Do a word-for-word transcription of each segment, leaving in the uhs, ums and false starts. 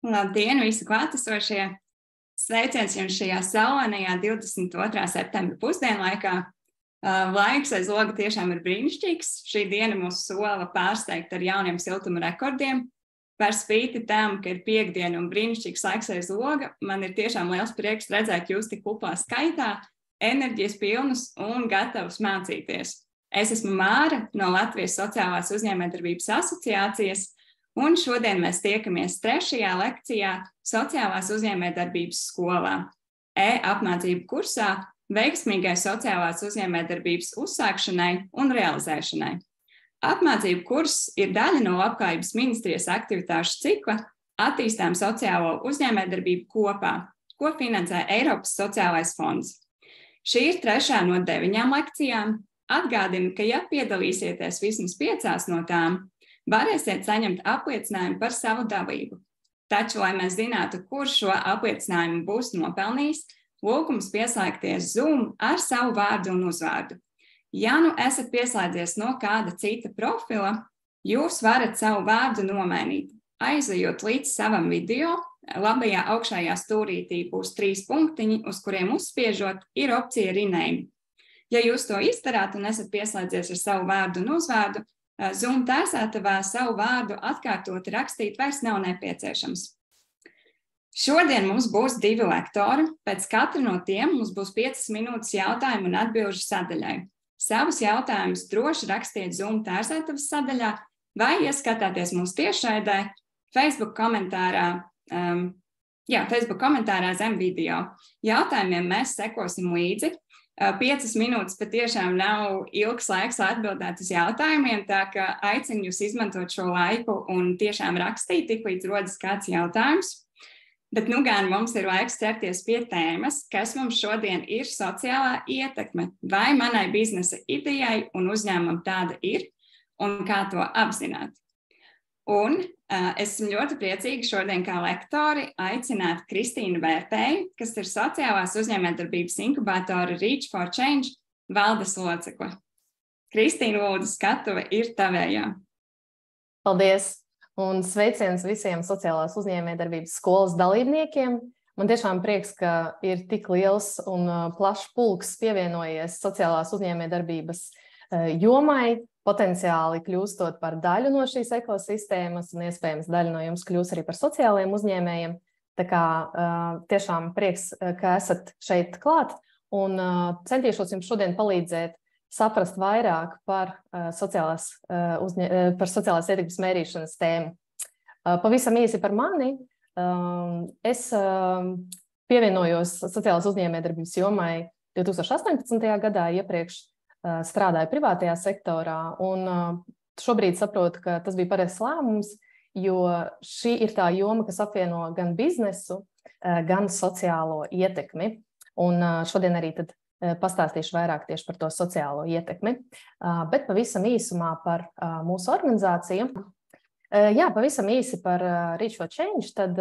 Labdien, visi klātesošie! Sveiciens jums šajā saulainajā divdesmit otrā septembra pusdienlaikā. Laiks aiz loga tiešām ir brīnišķīgs. Šī diena mūs sola pārsteigt ar jauniem siltuma rekordiem. Par spīti tam, ka ir piektdiena un brīnišķīgs laiks aiz loga, man ir tiešām liels prieks redzēt jūs tik kuplā skaitā, enerģijas pilnus un gatavus mācīties. Es esmu Māra no Latvijas Sociālās uzņēmējdarbības asociācijas, un šodien mēs tiekamies trešajā lekcijā Sociālās uzņēmējdarbības skolā, e-apmācību kursā veiksmīgai sociālās uzņēmējdarbības uzsākšanai un realizēšanai. Apmācību kurs ir daļa no Labklājības ministrijas aktivitāšu cikla Attīstām sociālo uzņēmējdarbību kopā, ko finansē Eiropas sociālais fonds. Šī ir trešā no deviņām lekcijām. Atgādinu, ka ja piedalīsieties vismaz piecās no tām, varēsiet saņemt apliecinājumu par savu dalību. Taču, lai mēs zinātu, kurš šo apliecinājumu būs nopelnījis, lūgums pieslēgties Zoom ar savu vārdu un uzvārdu. Ja nu esat pieslēdzies no kāda cita profila, jūs varat savu vārdu nomainīt. Aizejot līdz savam video, labajā augšējā stūrītī būs trīs punktiņi, uz kuriem uzspiežot, ir opcija rename. Ja jūs to izdarāt un esat pieslēdzies ar savu vārdu un uzvārdu, Zoom tērsētavā savu vārdu atkārtot rakstīt vairs nav nepieciešams. Šodien mums būs divi lektori, pēc katra no tiem mums būs piecas minūtes jautājumu un atbilžu sadaļai. Savus jautājumus droši rakstiet Zoom tērsētavas sadaļā vai ieskatāties mūsu tiešraidē Facebook komentārā, um, jā, Facebook komentārā zem video. Jautājumiem mēs sekosim līdzi. Piecas minūtes patiešām nav ilgs laiks, lai atbildētu uz jautājumiem, tā ka aicinu jūs izmantot šo laiku un tiešām rakstīt, tik līdz rodas kāds jautājums. Bet nu gan mums ir laiks ķerties pie tēmas, kas mums šodien ir sociālā ietekme, vai manai biznesa idejai un uzņēmumam tāda ir, un kā to apzināt. Un uh, esmu ļoti priecīga šodien kā lektori aicināt Kristīnu Vērtēju, kas ir sociālās uzņēmējdarbības inkubātora Reach for Change valdes locekle. Kristīna, lūdzu, skatuve ir tavējā. Paldies! Un sveiciens visiem sociālās uzņēmējdarbības skolas dalībniekiem. Man tiešām prieks, ka ir tik liels un plašs pulks pievienojies sociālās uzņēmējdarbības jomai, potenciāli kļūstot par daļu no šīs ekosistēmas un iespējams daļa no jums kļūs arī par sociālajiem uzņēmējiem. Tā kā tiešām prieks, ka esat šeit klāt un centīšos jums šodien palīdzēt saprast vairāk par sociālās, uzņē, par sociālās ietekmes mērīšanas tēmu. Pavisam īsi par mani. Es pievienojos sociālās uzņēmējdarbības jomai divi tūkstoši astoņpadsmitajā gadā, iepriekš strādāju privātajā sektorā, un šobrīd saprotu, ka tas bija pareizs lēmums, jo šī ir tā joma, kas apvieno gan biznesu, gan sociālo ietekmi. Un šodien arī tad pastāstīšu vairāk tieši par to sociālo ietekmi, bet pavisam īsumā par mūsu organizāciju. Jā, pavisam īsi par Reach for Change, tad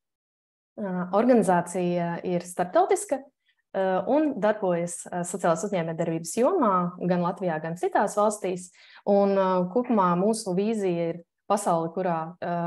organizācija ir starptautiska un darbojas sociālās uzņēmējdarbības jomā gan Latvijā, gan citās valstīs. Un kopumā mūsu vīzija ir pasaule, kurā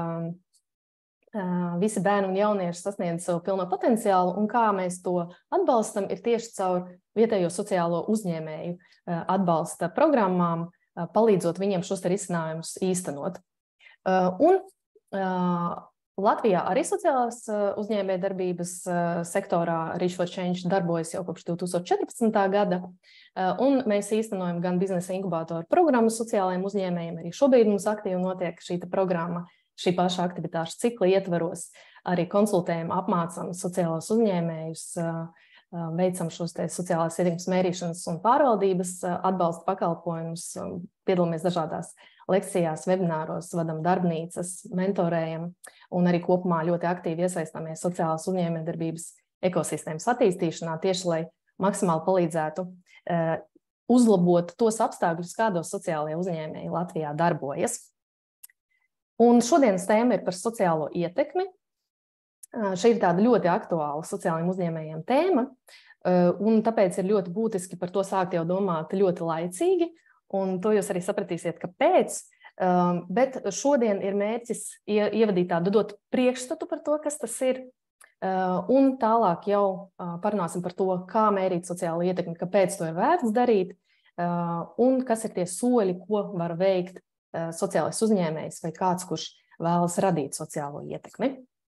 visi bērni un jaunieši sasniedz savu pilno potenciālu, un kā mēs to atbalstam, ir tieši caur vietējo sociālo uzņēmēju atbalsta programmām, palīdzot viņiem šos risinājumus īstenot. Un Latvijā arī sociālās uzņēmējdarbības sektorā Reach for Change darbojas jau kopš divi tūkstoši četrpadsmitā gada, un mēs īstenojam gan biznesa inkubātoru programmu sociālajiem uzņēmējiem, arī šobrīd mums aktīvi notiek šī programma. Šī paša aktivitāšu cikla ietvaros arī konsultējam, apmācam sociālos uzņēmējus, veicam šos te sociālās ietekmes mērīšanas un pārvaldības atbalsta pakalpojumus, piedalāmies dažādās lekcijās, webināros, vadam darbnīcas, mentorējam un arī kopumā ļoti aktīvi iesaistāmies sociālās uzņēmējdarbības ekosistēmas attīstīšanā, tieši lai maksimāli palīdzētu uzlabot tos apstākļus, kādos sociālajie uzņēmēji Latvijā darbojas. Un šodienas tēma ir par sociālo ietekmi. Šī ir tāda ļoti aktuāla sociālajiem uzņēmējiem tēma, un tāpēc ir ļoti būtiski par to sākt jau domāt ļoti laicīgi, un to jūs arī sapratīsiet, kāpēc. Bet šodien ir mērķis ievadīt tādu, dot priekšstatu par to, kas tas ir, un tālāk jau parunāsim par to, kā mērīt sociālo ietekmi, kāpēc to ir vērts darīt, un kas ir tie soļi, ko var veikt sociālais uzņēmējs vai kāds, kurš vēlas radīt sociālo ietekmi.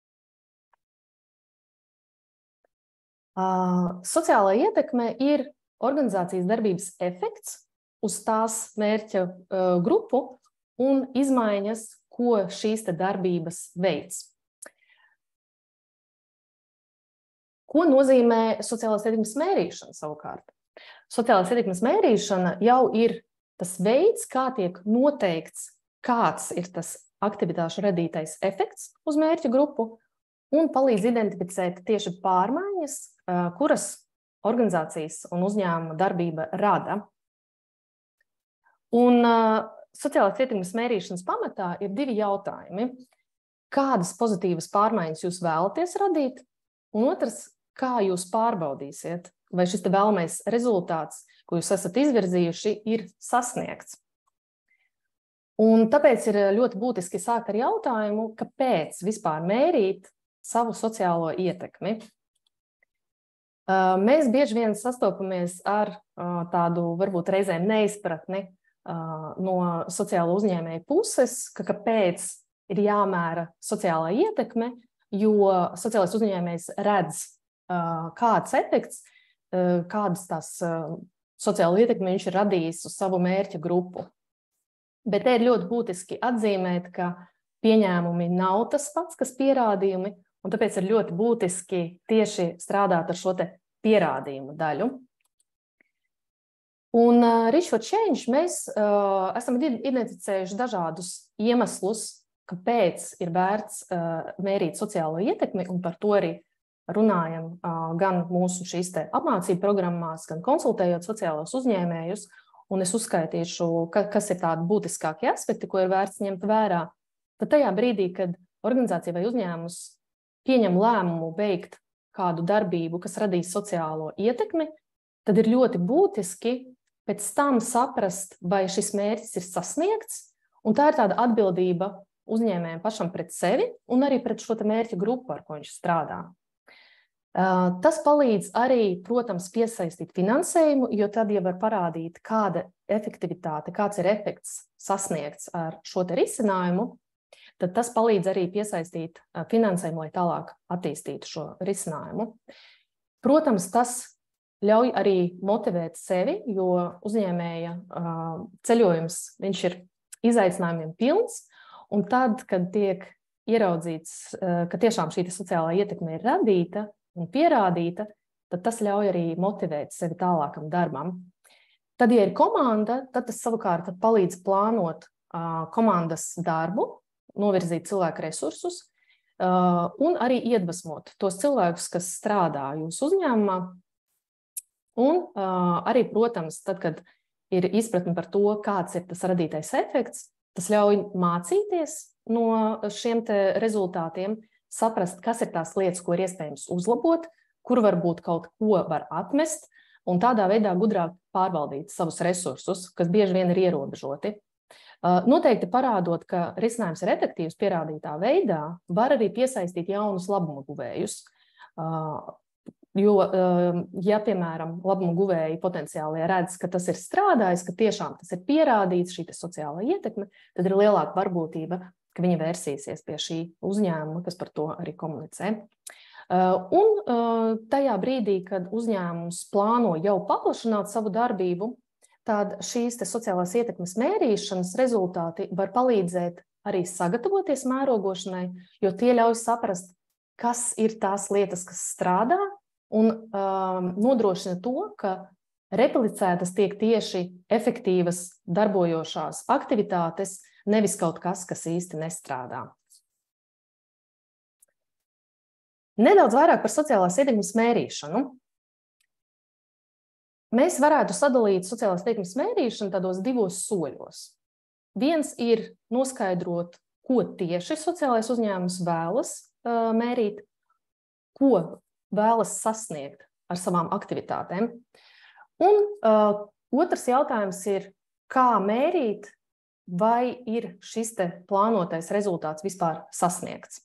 Sociālā ietekme ir organizācijas darbības efekts uz tās mērķa grupu un izmaiņas, ko šīs te darbības veids. Ko nozīmē sociālās ietekmes mērīšana savukārt? Sociālās ietekmes mērīšana jau ir tas veids, kā tiek noteikts, kāds ir tas aktivitāšu radītais efekts uz mērķa grupu un palīdz identificēt tieši pārmaiņas, kuras organizācijas un uzņēmuma darbība rada. Un sociālās ietekmes mērīšanas pamatā ir divi jautājumi. Kādas pozitīvas pārmaiņas jūs vēlaties radīt? Un otrs, kā jūs pārbaudīsiet, vai šis te vēlamais rezultāts, ko jūs esat izvirzījuši, ir sasniegts? Un tāpēc ir ļoti būtiski sākt ar jautājumu, kāpēc vispār mērīt savu sociālo ietekmi. Mēs bieži vien sastopamies ar tādu, varbūt reizēm neizpratni no sociālo uzņēmēju puses, ka kāpēc ir jāmēra sociālā ietekme, jo sociālais uzņēmējs redz, kāds efekts, kādas tās sociālo ietekmi viņš ir radījis uz savu mērķa grupu. Bet te ir ļoti būtiski atzīmēt, ka pieņēmumi nav tas pats, kas pierādījumi, un tāpēc ir ļoti būtiski tieši strādāt ar šo te pierādījumu daļu. Un uh, Reach for Change mēs uh, esam identificējuši dažādus iemeslus, kāpēc ir vērts uh, mērīt sociālo ietekmi, un par to arī runājam uh, gan mūsu šīs te apmācību programmās, gan konsultējot sociālos uzņēmējus, un es uzskaitīšu, ka, kas ir tādi būtiskākie aspekti, ko ir vērts ņemt vērā. Tad tajā brīdī, kad organizācija vai uzņēmums pieņem lēmumu veikt kādu darbību, kas radīs sociālo ietekmi, tad ir ļoti būtiski pēc tam saprast, vai šis mērķis ir sasniegts, un tā ir tāda atbildība uzņēmējiem pašam pret sevi un arī pret šo te mērķa grupu, ar ko viņš strādā. Tas palīdz arī, protams, piesaistīt finansējumu, jo tad jau var parādīt, kāda efektivitāte, kāds ir efekts sasniegts ar šo te risinājumu, tad tas palīdz arī piesaistīt finansējumu, lai tālāk attīstītu šo risinājumu. Protams, tas ļauj arī motivēt sevi, jo uzņēmēja ceļojums, viņš ir izaicinājumiem pilns, un tad, kad tiek ieraudzīts, ka tiešām šī sociālā ietekme ir radīta un pierādīta, tad tas ļauj arī motivēt sevi tālākam darbam. Tad, ja ir komanda, tad tas savukārt palīdz plānot komandas darbu, novirzīt cilvēku resursus un arī iedvesmot tos cilvēkus, kas strādā jūsu uzņēmumā. Un arī, protams, tad, kad ir izpratne par to, kāds ir tas radītais efekts, tas ļauj mācīties no šiem te rezultātiem, saprast, kas ir tās lietas, ko ir iespējams uzlabot, kur varbūt kaut ko var atmest, un tādā veidā gudrāk pārvaldīt savus resursus, kas bieži vien ir ierobežoti. Noteikti parādot, ka risinājums ir efektīvs pierādītā veidā, var arī piesaistīt jaunus labuma guvējus. Jo, ja, piemēram, labuma guvēji potenciāli redz, ka tas ir strādājis, ka tiešām tas ir pierādīts, šī sociālā ietekme, tad ir lielāka varbūtība, ka viņi vērsīsies pie šī uzņēmuma, kas par to arī komunicē. Un tajā brīdī, kad uzņēmums plāno jau paplašināt savu darbību, tad šīs te sociālās ietekmes mērīšanas rezultāti var palīdzēt arī sagatavoties mērogošanai, jo tie ļauj saprast, kas ir tās lietas, kas strādā, un um, nodrošina to, ka replicētas tiek tieši efektīvas darbojošās aktivitātes, nevis kaut kas, kas īsti nestrādā. Nedaudz vairāk par sociālās ietekmes mērīšanu. Mēs varētu sadalīt sociālās ietekmes mērīšanu tādos divos soļos. Viens ir noskaidrot, ko tieši sociālais uzņēmums vēlas uh, mērīt, ko vēlas sasniegt ar savām aktivitātēm. Un uh, otrs jautājums ir, kā mērīt vai ir šis te plānotais rezultāts vispār sasniegts.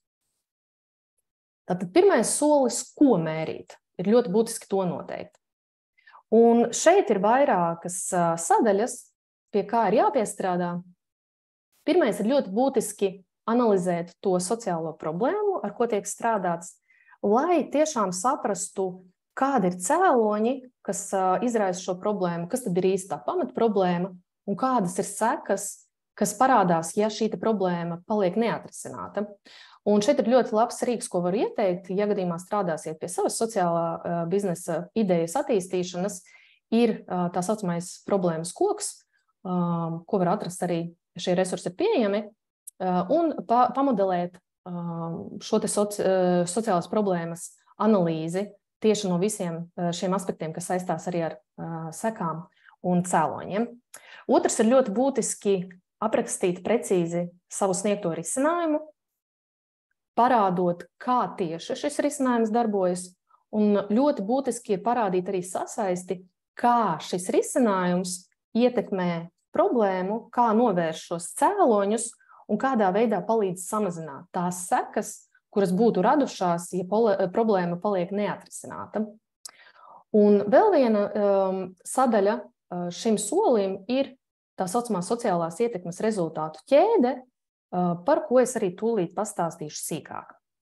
Tātad pirmais solis, ko mērīt, ir ļoti būtiski to noteikt. Un šeit ir vairākas sadaļas, pie kā ir jāpiestrādā. Pirmais ir ļoti būtiski analizēt to sociālo problēmu, ar ko tiek strādāts, lai tiešām saprastu, kādi ir cēloņi, kas izraisa šo problēmu, kas tad ir īstā pamatproblēma un kādas ir sekas, kas parādās, ja šī problēma paliek neatrisināta. Un šeit ir ļoti labs rīks, ko var ieteikt, ja gadījumā strādāsiet pie savas sociālā biznesa idejas attīstīšanas, ir tā saucamais problēmas koks, ko var atrast arī, ja šie resursi ir pieejami, un pa, pamodelēt šo te soci, sociālas problēmas analīzi tieši no visiem šiem aspektiem, kas saistās arī ar sekām un cēloņiem. Otrs ir ļoti būtiski aprakstīt precīzi savu sniegto risinājumu, parādot, kā tieši šis risinājums darbojas, un ļoti būtiski ir parādīt arī sasaisti, kā šis risinājums ietekmē problēmu, kā novērš šos cēloņus un kādā veidā palīdz samazināt tās sekas, kuras būtu radušās, ja problēma paliek neatrisināta. Un vēl viena um, sadaļa uh, šim solim ir tā saucamā sociālās ietekmes rezultātu ķēde, uh, par ko es arī tūlīt pastāstīšu sīkāk.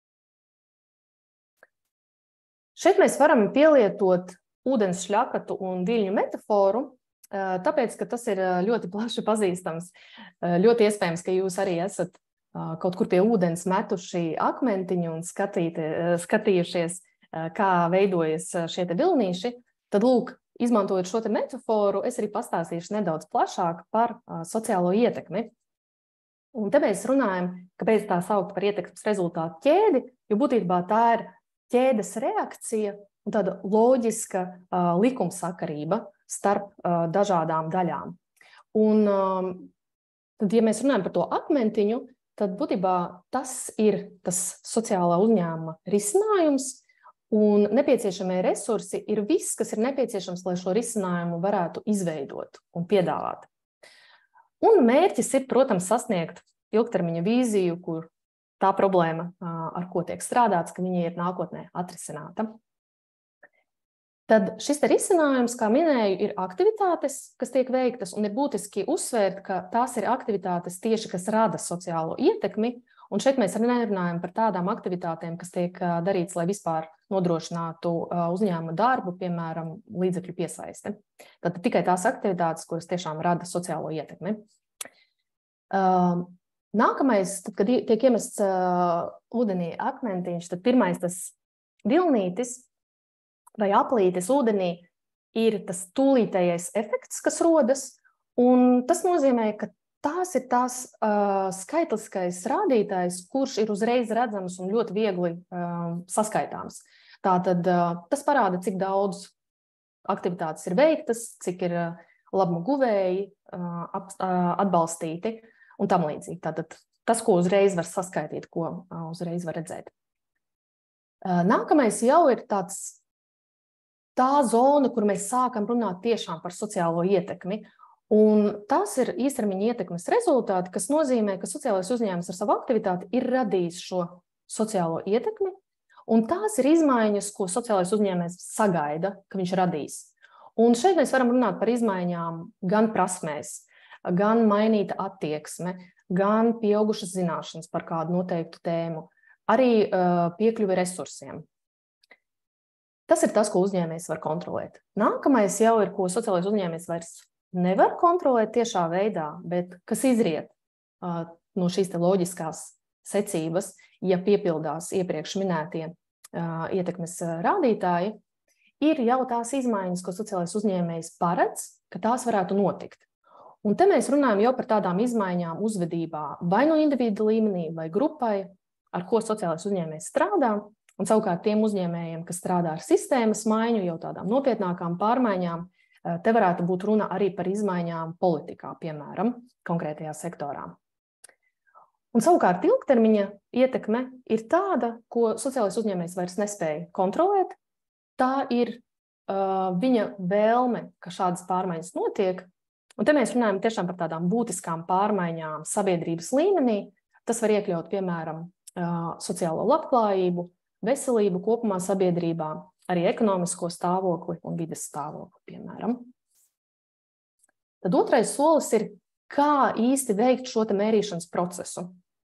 Šeit mēs varam pielietot ūdens šļakatu un viļņu metaforu, uh, tāpēc, ka tas ir ļoti plaši pazīstams. Uh, ļoti iespējams, ka jūs arī esat kaut kur pie ūdens metuši akmentiņu un skatīti, skatījušies, kā veidojas šie te vilnīši, tad, lūk, izmantojot šo te metaforu, es arī pastāstīšu nedaudz plašāk par sociālo ietekmi. Un te mēs runājam, kāpēc tā saukt par ietekmes rezultātu ķēdi, jo būtībā tā ir ķēdes reakcija un tāda loģiska uh, likumsakarība starp uh, dažādām daļām. Un um, tad, ja mēs runājam par to akmentiņu, tad būtībā tas ir tas sociālā uzņēmuma risinājums, un nepieciešamie resursi ir viss, kas ir nepieciešams, lai šo risinājumu varētu izveidot un piedāvāt. Un mērķis ir, protams, sasniegt ilgtermiņa vīziju, kur tā problēma, ar ko tiek strādāts, ka viņa ir nākotnē atrisināta. Tad šis te risinājums, kā minēju, ir aktivitātes, kas tiek veiktas, un ir būtiski uzsvērt, ka tās ir aktivitātes tieši, kas rada sociālo ietekmi, un šeit mēs arī nerunājam par tādām aktivitātēm, kas tiek darīts, lai vispār nodrošinātu uzņēmuma darbu, piemēram, līdzekļu piesaisti. Tad tikai tās aktivitātes, kuras tiešām rada sociālo ietekmi. Nākamais, tad, kad tiek iemests ūdenī akmentiņš, tad pirmais tas vilnītis, vai aplītes ūdenī ir tas tūlītējais efekts, kas rodas, un tas nozīmē, ka tās ir tās uh, skaitliskais rādītājs, kurš ir uzreiz redzams un ļoti viegli uh, saskaitāms. Tātad uh, tas parāda, cik daudz aktivitātes ir veiktas, cik ir uh, labumu guvēji, uh, ap, uh, atbalstīti un tam līdzīgi. Tātad tas, ko uzreiz var saskaitīt, ko uh, uzreiz var redzēt. Uh, nākamais jau ir tāds tā zona, kur mēs sākam runāt tiešām par sociālo ietekmi. Un tās ir īstermiņa ietekmes rezultāti, kas nozīmē, ka sociālais uzņēmums ar savu aktivitāti ir radījis šo sociālo ietekmi, un tās ir izmaiņas, ko sociālais uzņēmējs sagaida, ka viņš radīs. Un šeit mēs varam runāt par izmaiņām gan prasmēs, gan mainīta attieksme, gan pieaugušas zināšanas par kādu noteiktu tēmu, arī uh, piekļuvi resursiem. Tas ir tas, ko uzņēmējs var kontrolēt. Nākamais jau ir, ko sociālais uzņēmējs vairs nevar kontrolēt tiešā veidā, bet kas izriet uh, no šīs te loģiskās secības, ja piepildās iepriekš minētie uh, ietekmes rādītāji, ir jau tās izmaiņas, ko sociālais uzņēmējs paredz, ka tās varētu notikt. Un te mēs runājam jau par tādām izmaiņām uzvedībā vai no individu līmenī vai grupai, ar ko sociālais uzņēmējs strādā. Un savukārt tiem uzņēmējiem, kas strādā ar sistēmas maiņu, jau tādām nopietnākām pārmaiņām, te varētu būt runa arī par izmaiņām politikā, piemēram, konkrētajā sektorā. Un savukārt ilgtermiņa ietekme ir tāda, ko sociālais uzņēmējs vairs nespēja kontrolēt. Tā ir uh, viņa vēlme, ka šādas pārmaiņas notiek, Un te mēs runājam tiešām par tādām būtiskām pārmaiņām sabiedrības līmenī. Tas var iekļaut, piemēram, sociālo labklājību, veselību kopumā sabiedrībā, arī ekonomisko stāvokli un vides stāvokli, piemēram. Tad otrais solis ir, kā īsti veikt šo te mērīšanas procesu.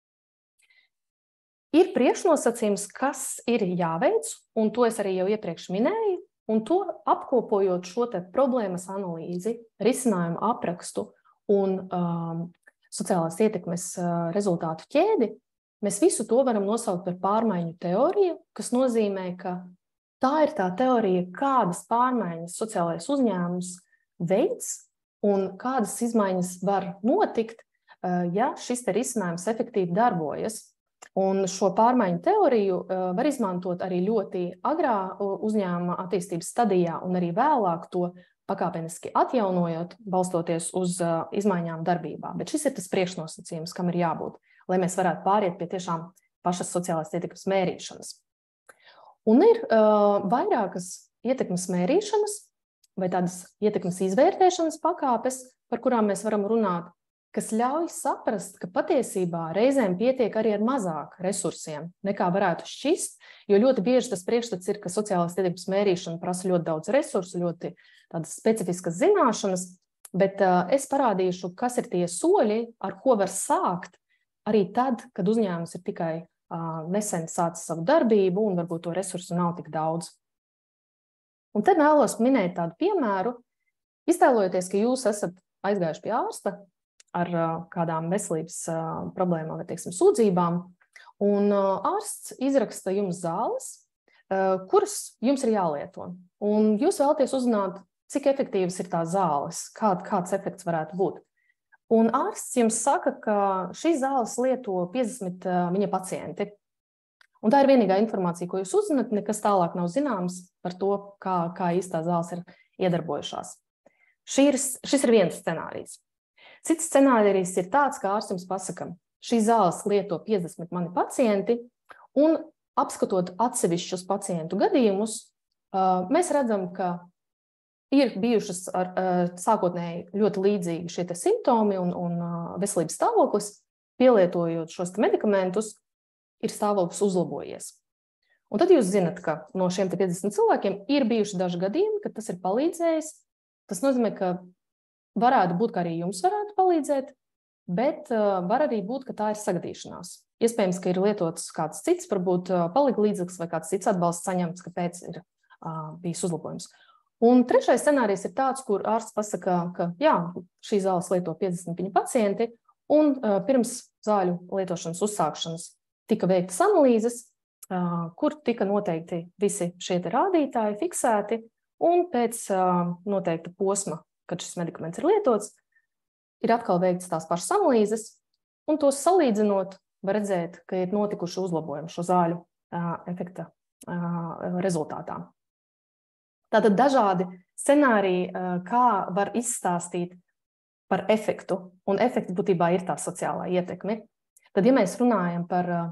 Ir priekšnosacījums, kas ir jāveic, un to es arī jau iepriekš minēju, un to apkopojot šo te problēmas analīzi, risinājumu aprakstu un um, sociālās ietekmes uh, rezultātu ķēdi, mēs visu to varam nosaukt par pārmaiņu teoriju, kas nozīmē, ka tā ir tā teorija, kādas pārmaiņas sociālais uzņēmums veids un kādas izmaiņas var notikt, uh, ja šis te risinājums efektīvi darbojas. Un šo pārmaiņu teoriju var izmantot arī ļoti agrā uzņēmuma attīstības stadijā un arī vēlāk to pakāpeniski atjaunojot, balstoties uz izmaiņām darbībā. Bet šis ir tas priekšnosacījums, kam ir jābūt, lai mēs varētu pāriet pie tiešām pašas sociālās ietekmes mērīšanas. Un ir uh, vairākas ietekmes mērīšanas vai tādas ietekmes izvērtēšanas pakāpes, par kurām mēs varam runāt, kas ļauj saprast, ka patiesībā reizēm pietiek arī ar mazāk resursiem, nekā varētu šķist, jo ļoti bieži tas priekšstats ir, ka sociālās ietekmes mērīšana prasa ļoti daudz resursu, ļoti tādas specifiskas zināšanas, bet uh, es parādīšu, kas ir tie soļi, ar ko var sākt arī tad, kad uzņēmums ir tikai uh, nesen sācis savu darbību un varbūt to resursu nav tik daudz. Un te vēlos minēt tādu piemēru, iztēlojoties, ka jūs esat aizgājuši pie ārsta, ar kādām veselības problēmām vai, teiksim, sūdzībām, un ārsts izraksta jums zāles, kuras jums ir jālieto. Un jūs vēlaties uzzināt, cik efektīvas ir tās zāles, kād, kāds efekts varētu būt. Un ārsts jums saka, ka šīs zāles lieto piecdesmit viņa pacienti. Un tā ir vienīgā informācija, ko jūs uzzināt, nekas tālāk nav zināms par to, kā, kā īstā zāles ir iedarbojušās. Šī ir, šis ir viens scenārijs. Cits scenārijs ir tāds, ka ārsts jums pasaka, šīs zāles lieto piecdesmit mani pacienti, un apskatot atsevišķus pacientu gadījumus, mēs redzam, ka ir bijušas ar, sākotnēji ļoti līdzīgi šie te simptomi un, un veselības stāvoklis, pielietojot šos te medikamentus, ir stāvoklis uzlabojies. Un tad jūs zinat, ka no šiem te piecdesmit cilvēkiem ir bijuši daži gadījumi, kad tas ir palīdzējis. Tas nozīmē, ka varētu būt, ka arī jums varētu palīdzēt, bet uh, var arī būt, ka tā ir sagadīšanās. Iespējams, ka ir lietots kāds cits, varbūt uh, palīga līdzeklis vai kāds cits atbalsts saņemts, kāpēc ir uh, bijis uzlabojums. Un trešais scenārijs ir tāds, kur ārsts pasaka, ka jā, šī zāles lieto piecdesmit viņa pacienti, un uh, pirms zāļu lietošanas uzsākšanas tika veiktas analīzes, uh, kur tika noteikti visi šie te rādītāji fiksēti, un pēc uh, noteikta posma, kad šis medikaments ir lietots, ir atkal veikts tās pašas analīzes, un tos salīdzinot, var redzēt, ka ir notikuši uzlabojumi šo zāļu uh, efekta uh, rezultātā. Tātad dažādi scenāriji, uh, kā var izstāstīt par efektu, un efekti būtībā ir tā sociālā ietekme. Tad, ja mēs runājam par uh,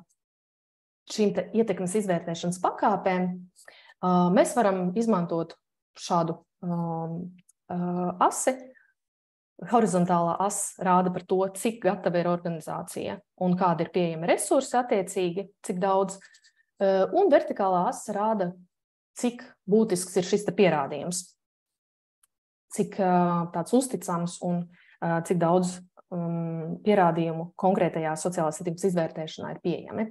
šīm te ietekmes izvērtēšanas pakāpēm, uh, mēs varam izmantot šādu um, asi. Horizontālā as rāda par to, cik gatava ir organizācija un kāda ir pieejama resursi attiecīgi, cik daudz. Un vertikālā as rāda, cik būtisks ir šis te pierādījums, cik tāds uzticams un cik daudz um, pierādījumu konkrētajā sociālās ietekmes izvērtēšanā ir pieejami.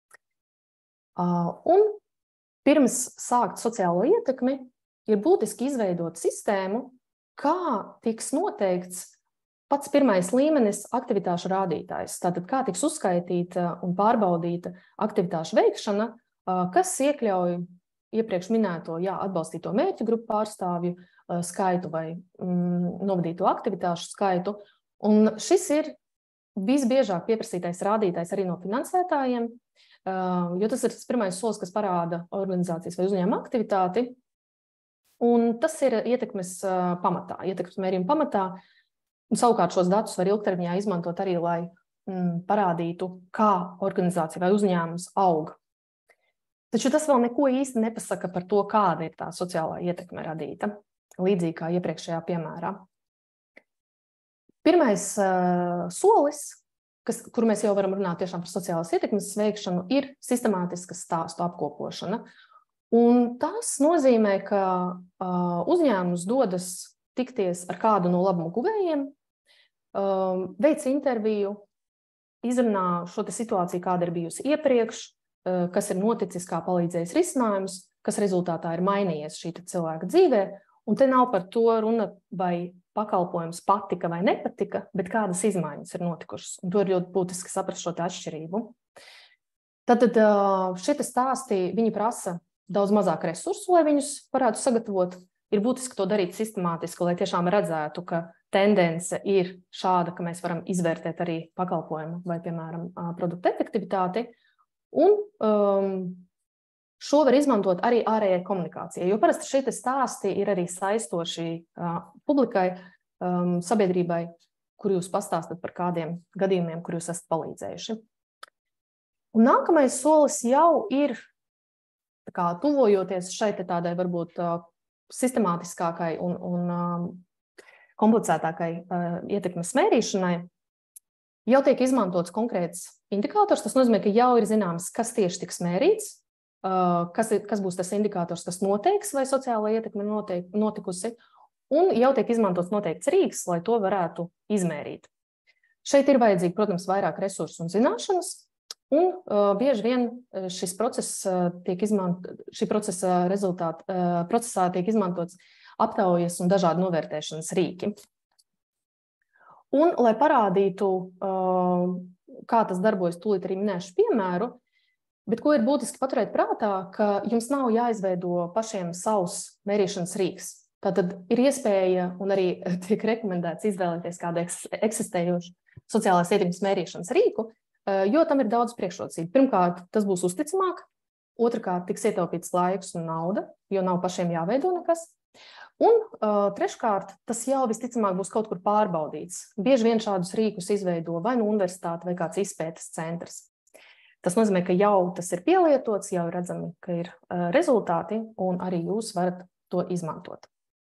Uh, un pirms sākt sociālo ietekmi, ir būtiski izveidot sistēmu, kā tiks noteikts pats pirmais līmenis aktivitāšu rādītājs. Tātad, kā tiks uzskaitīta un pārbaudīta aktivitāšu veikšana, kas iekļauj iepriekš minēto, jā, atbalstīto mērķu grupu pārstāvju skaitu vai mm, novadīto aktivitāšu skaitu. Un šis ir visbiežāk pieprasītais rādītājs arī no finansētājiem, jo tas ir tas pirmais solis, kas parāda organizācijas vai uzņēmuma aktivitāti. Un tas ir ietekmes uh, pamatā, ietekmes mērījuma pamatā. Un savukārt šos datus var ilgtermiņā izmantot arī, lai mm, parādītu, kā organizācija vai uzņēmums aug. Taču tas vēl neko īsti nepasaka par to, kāda ir tā sociālā ietekme radīta, līdzīgi kā iepriekšējā piemērā. Pirmais uh, solis, kas, kur mēs jau varam runāt tiešām par sociālās ietekmes veikšanu, ir sistemātiska stāstu apkopošana. Un tas nozīmē, ka uh, uzņēmums dodas tikties ar kādu no labumu guvējiem, uh, veic interviju, izrunā šo situāciju, kāda ir bijusi iepriekš, uh, kas ir noticis, kā palīdzējis risinājums, kas rezultātā ir mainījies šī cilvēka dzīvē. Un te nav par to runa, vai pakalpojums patika vai nepatika, bet kādas izmaiņas ir notikušas. Un to ir ļoti būtiski saprast šo atšķirību. Tātad šie stāsti, viņi prasa daudz mazāk resursu, lai viņus varētu sagatavot. Ir būtiski to darīt sistemātiski, lai tiešām redzētu, ka tendence ir šāda, ka mēs varam izvērtēt arī pakalpojumu vai, piemēram, produktu efektivitāti. Un um, šo var izmantot arī ārējai komunikācijai, jo parasti šie stāsti ir arī saistoši uh, publikai, um, sabiedrībai, kur jūs pastāstat par kādiem gadījumiem, kur jūs esat palīdzējuši. Un nākamais solis jau ir, tā kā tuvojoties šai tādai varbūt uh, sistemātiskākai un, un um, komplicētākai uh, ietekmes mērīšanai, jau tiek izmantots konkrēts indikators. Tas nozīmē, ka jau ir zināms, kas tieši tiks mērīts, Kas, ir, kas būs tas indikators, kas noteiks, vai sociālā ietekme noteik, notikusi, un jau tiek izmantots noteikts rīks, lai to varētu izmērīt. Šeit ir vajadzīgi, protams, vairāk resursu un zināšanas, un uh, bieži vien šis process uh, tiek izmant, šī procesa rezultāti, uh, procesā tiek izmantots aptaujas un dažādi novērtēšanas rīki. Un, lai parādītu, uh, kā tas darbojas, tūlīt arī minēšu piemēru. Bet ko ir būtiski paturēt prātā, ka jums nav jāizveido pašiem savs mērīšanas rīks. Tātad ir iespēja un arī tiek rekomendēts izvēlēties kādu eksistējošu sociālās ietekmes mērīšanas rīku, jo tam ir daudz priekšrocību. Pirmkārt, tas būs uzticamāk, otrkārt, tiks ietaupīts laiks un nauda, jo nav pašiem jāveido nekas. Un uh, treškārt, tas jau visticamāk būs kaut kur pārbaudīts. Bieži vien šādus rīkus izveido vai nu universitāte vai kāds izpētes centrs. Tas nozīmē, ka jau tas ir pielietots, jau redzami, ka ir uh, rezultāti, un arī jūs varat to izmantot.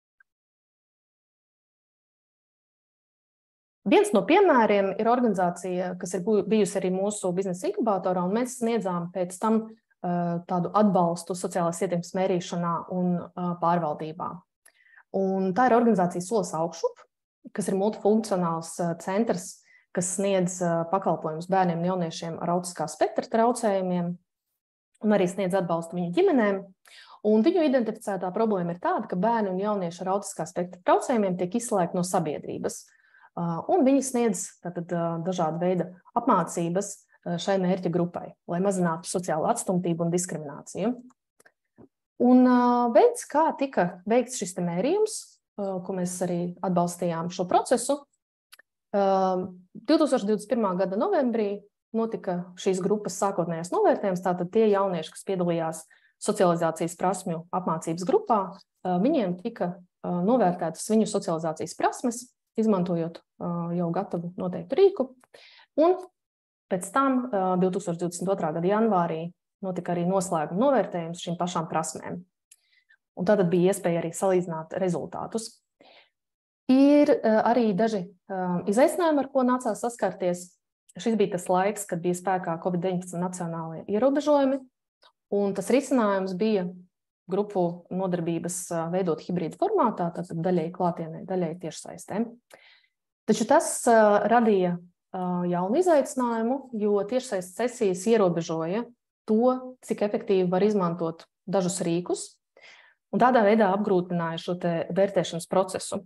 Viens no piemēriem ir organizācija, kas ir bijusi arī mūsu biznesa inkubatorā, un mēs sniedzām pēc tam uh, tādu atbalstu sociālās ietekmes mērīšanā un uh, pārvaldībā. Un tā ir organizācija Solis augšup, kas ir multifunkcionāls uh, centrs, kas sniedz pakalpojumus bērniem un jauniešiem ar autiskā spektra traucējumiem un arī sniedz atbalstu viņu ģimenēm. Un viņu identificētā problēma ir tāda, ka bērni un jaunieši ar autiskā spektra traucējumiem tiek izslēgti no sabiedrības. Un viņi sniedz tātad dažāda veida apmācības šai mērķa grupai, lai mazinātu sociālo atstumtību un diskrimināciju. Un veids, kā tika veikts šis te mērījums, ko mēs arī atbalstījām šo procesu, divtūkstoš divdesmit pirmā gada novembrī notika šīs grupas sākotnējais novērtējums, tātad tie jaunieši, kas piedalījās socializācijas prasmju apmācības grupā, viņiem tika novērtētas viņu socializācijas prasmes, izmantojot jau gatavu noteiktu rīku. Un pēc tam divtūkstoš divdesmit otrā gada janvārī notika arī noslēguma novērtējums šīm pašām prasmēm. Un tātad bija iespēja arī salīdzināt rezultātus. Ir arī daži izaicinājumi, ar ko nācās saskarties. Šis bija tas laiks, kad bija spēkā covid deviņpadsmit nacionālie ierobežojumi, un tas risinājums bija grupu nodarbības veidot hibrīda formātā, tātad daļai klātienē, daļai tiešsaistē. Taču tas radīja jaunu izaicinājumu, jo tiešsaistes sesijas ierobežoja to, cik efektīvi var izmantot dažus rīkus, un tādā veidā apgrūtināja šo te vērtēšanas procesu.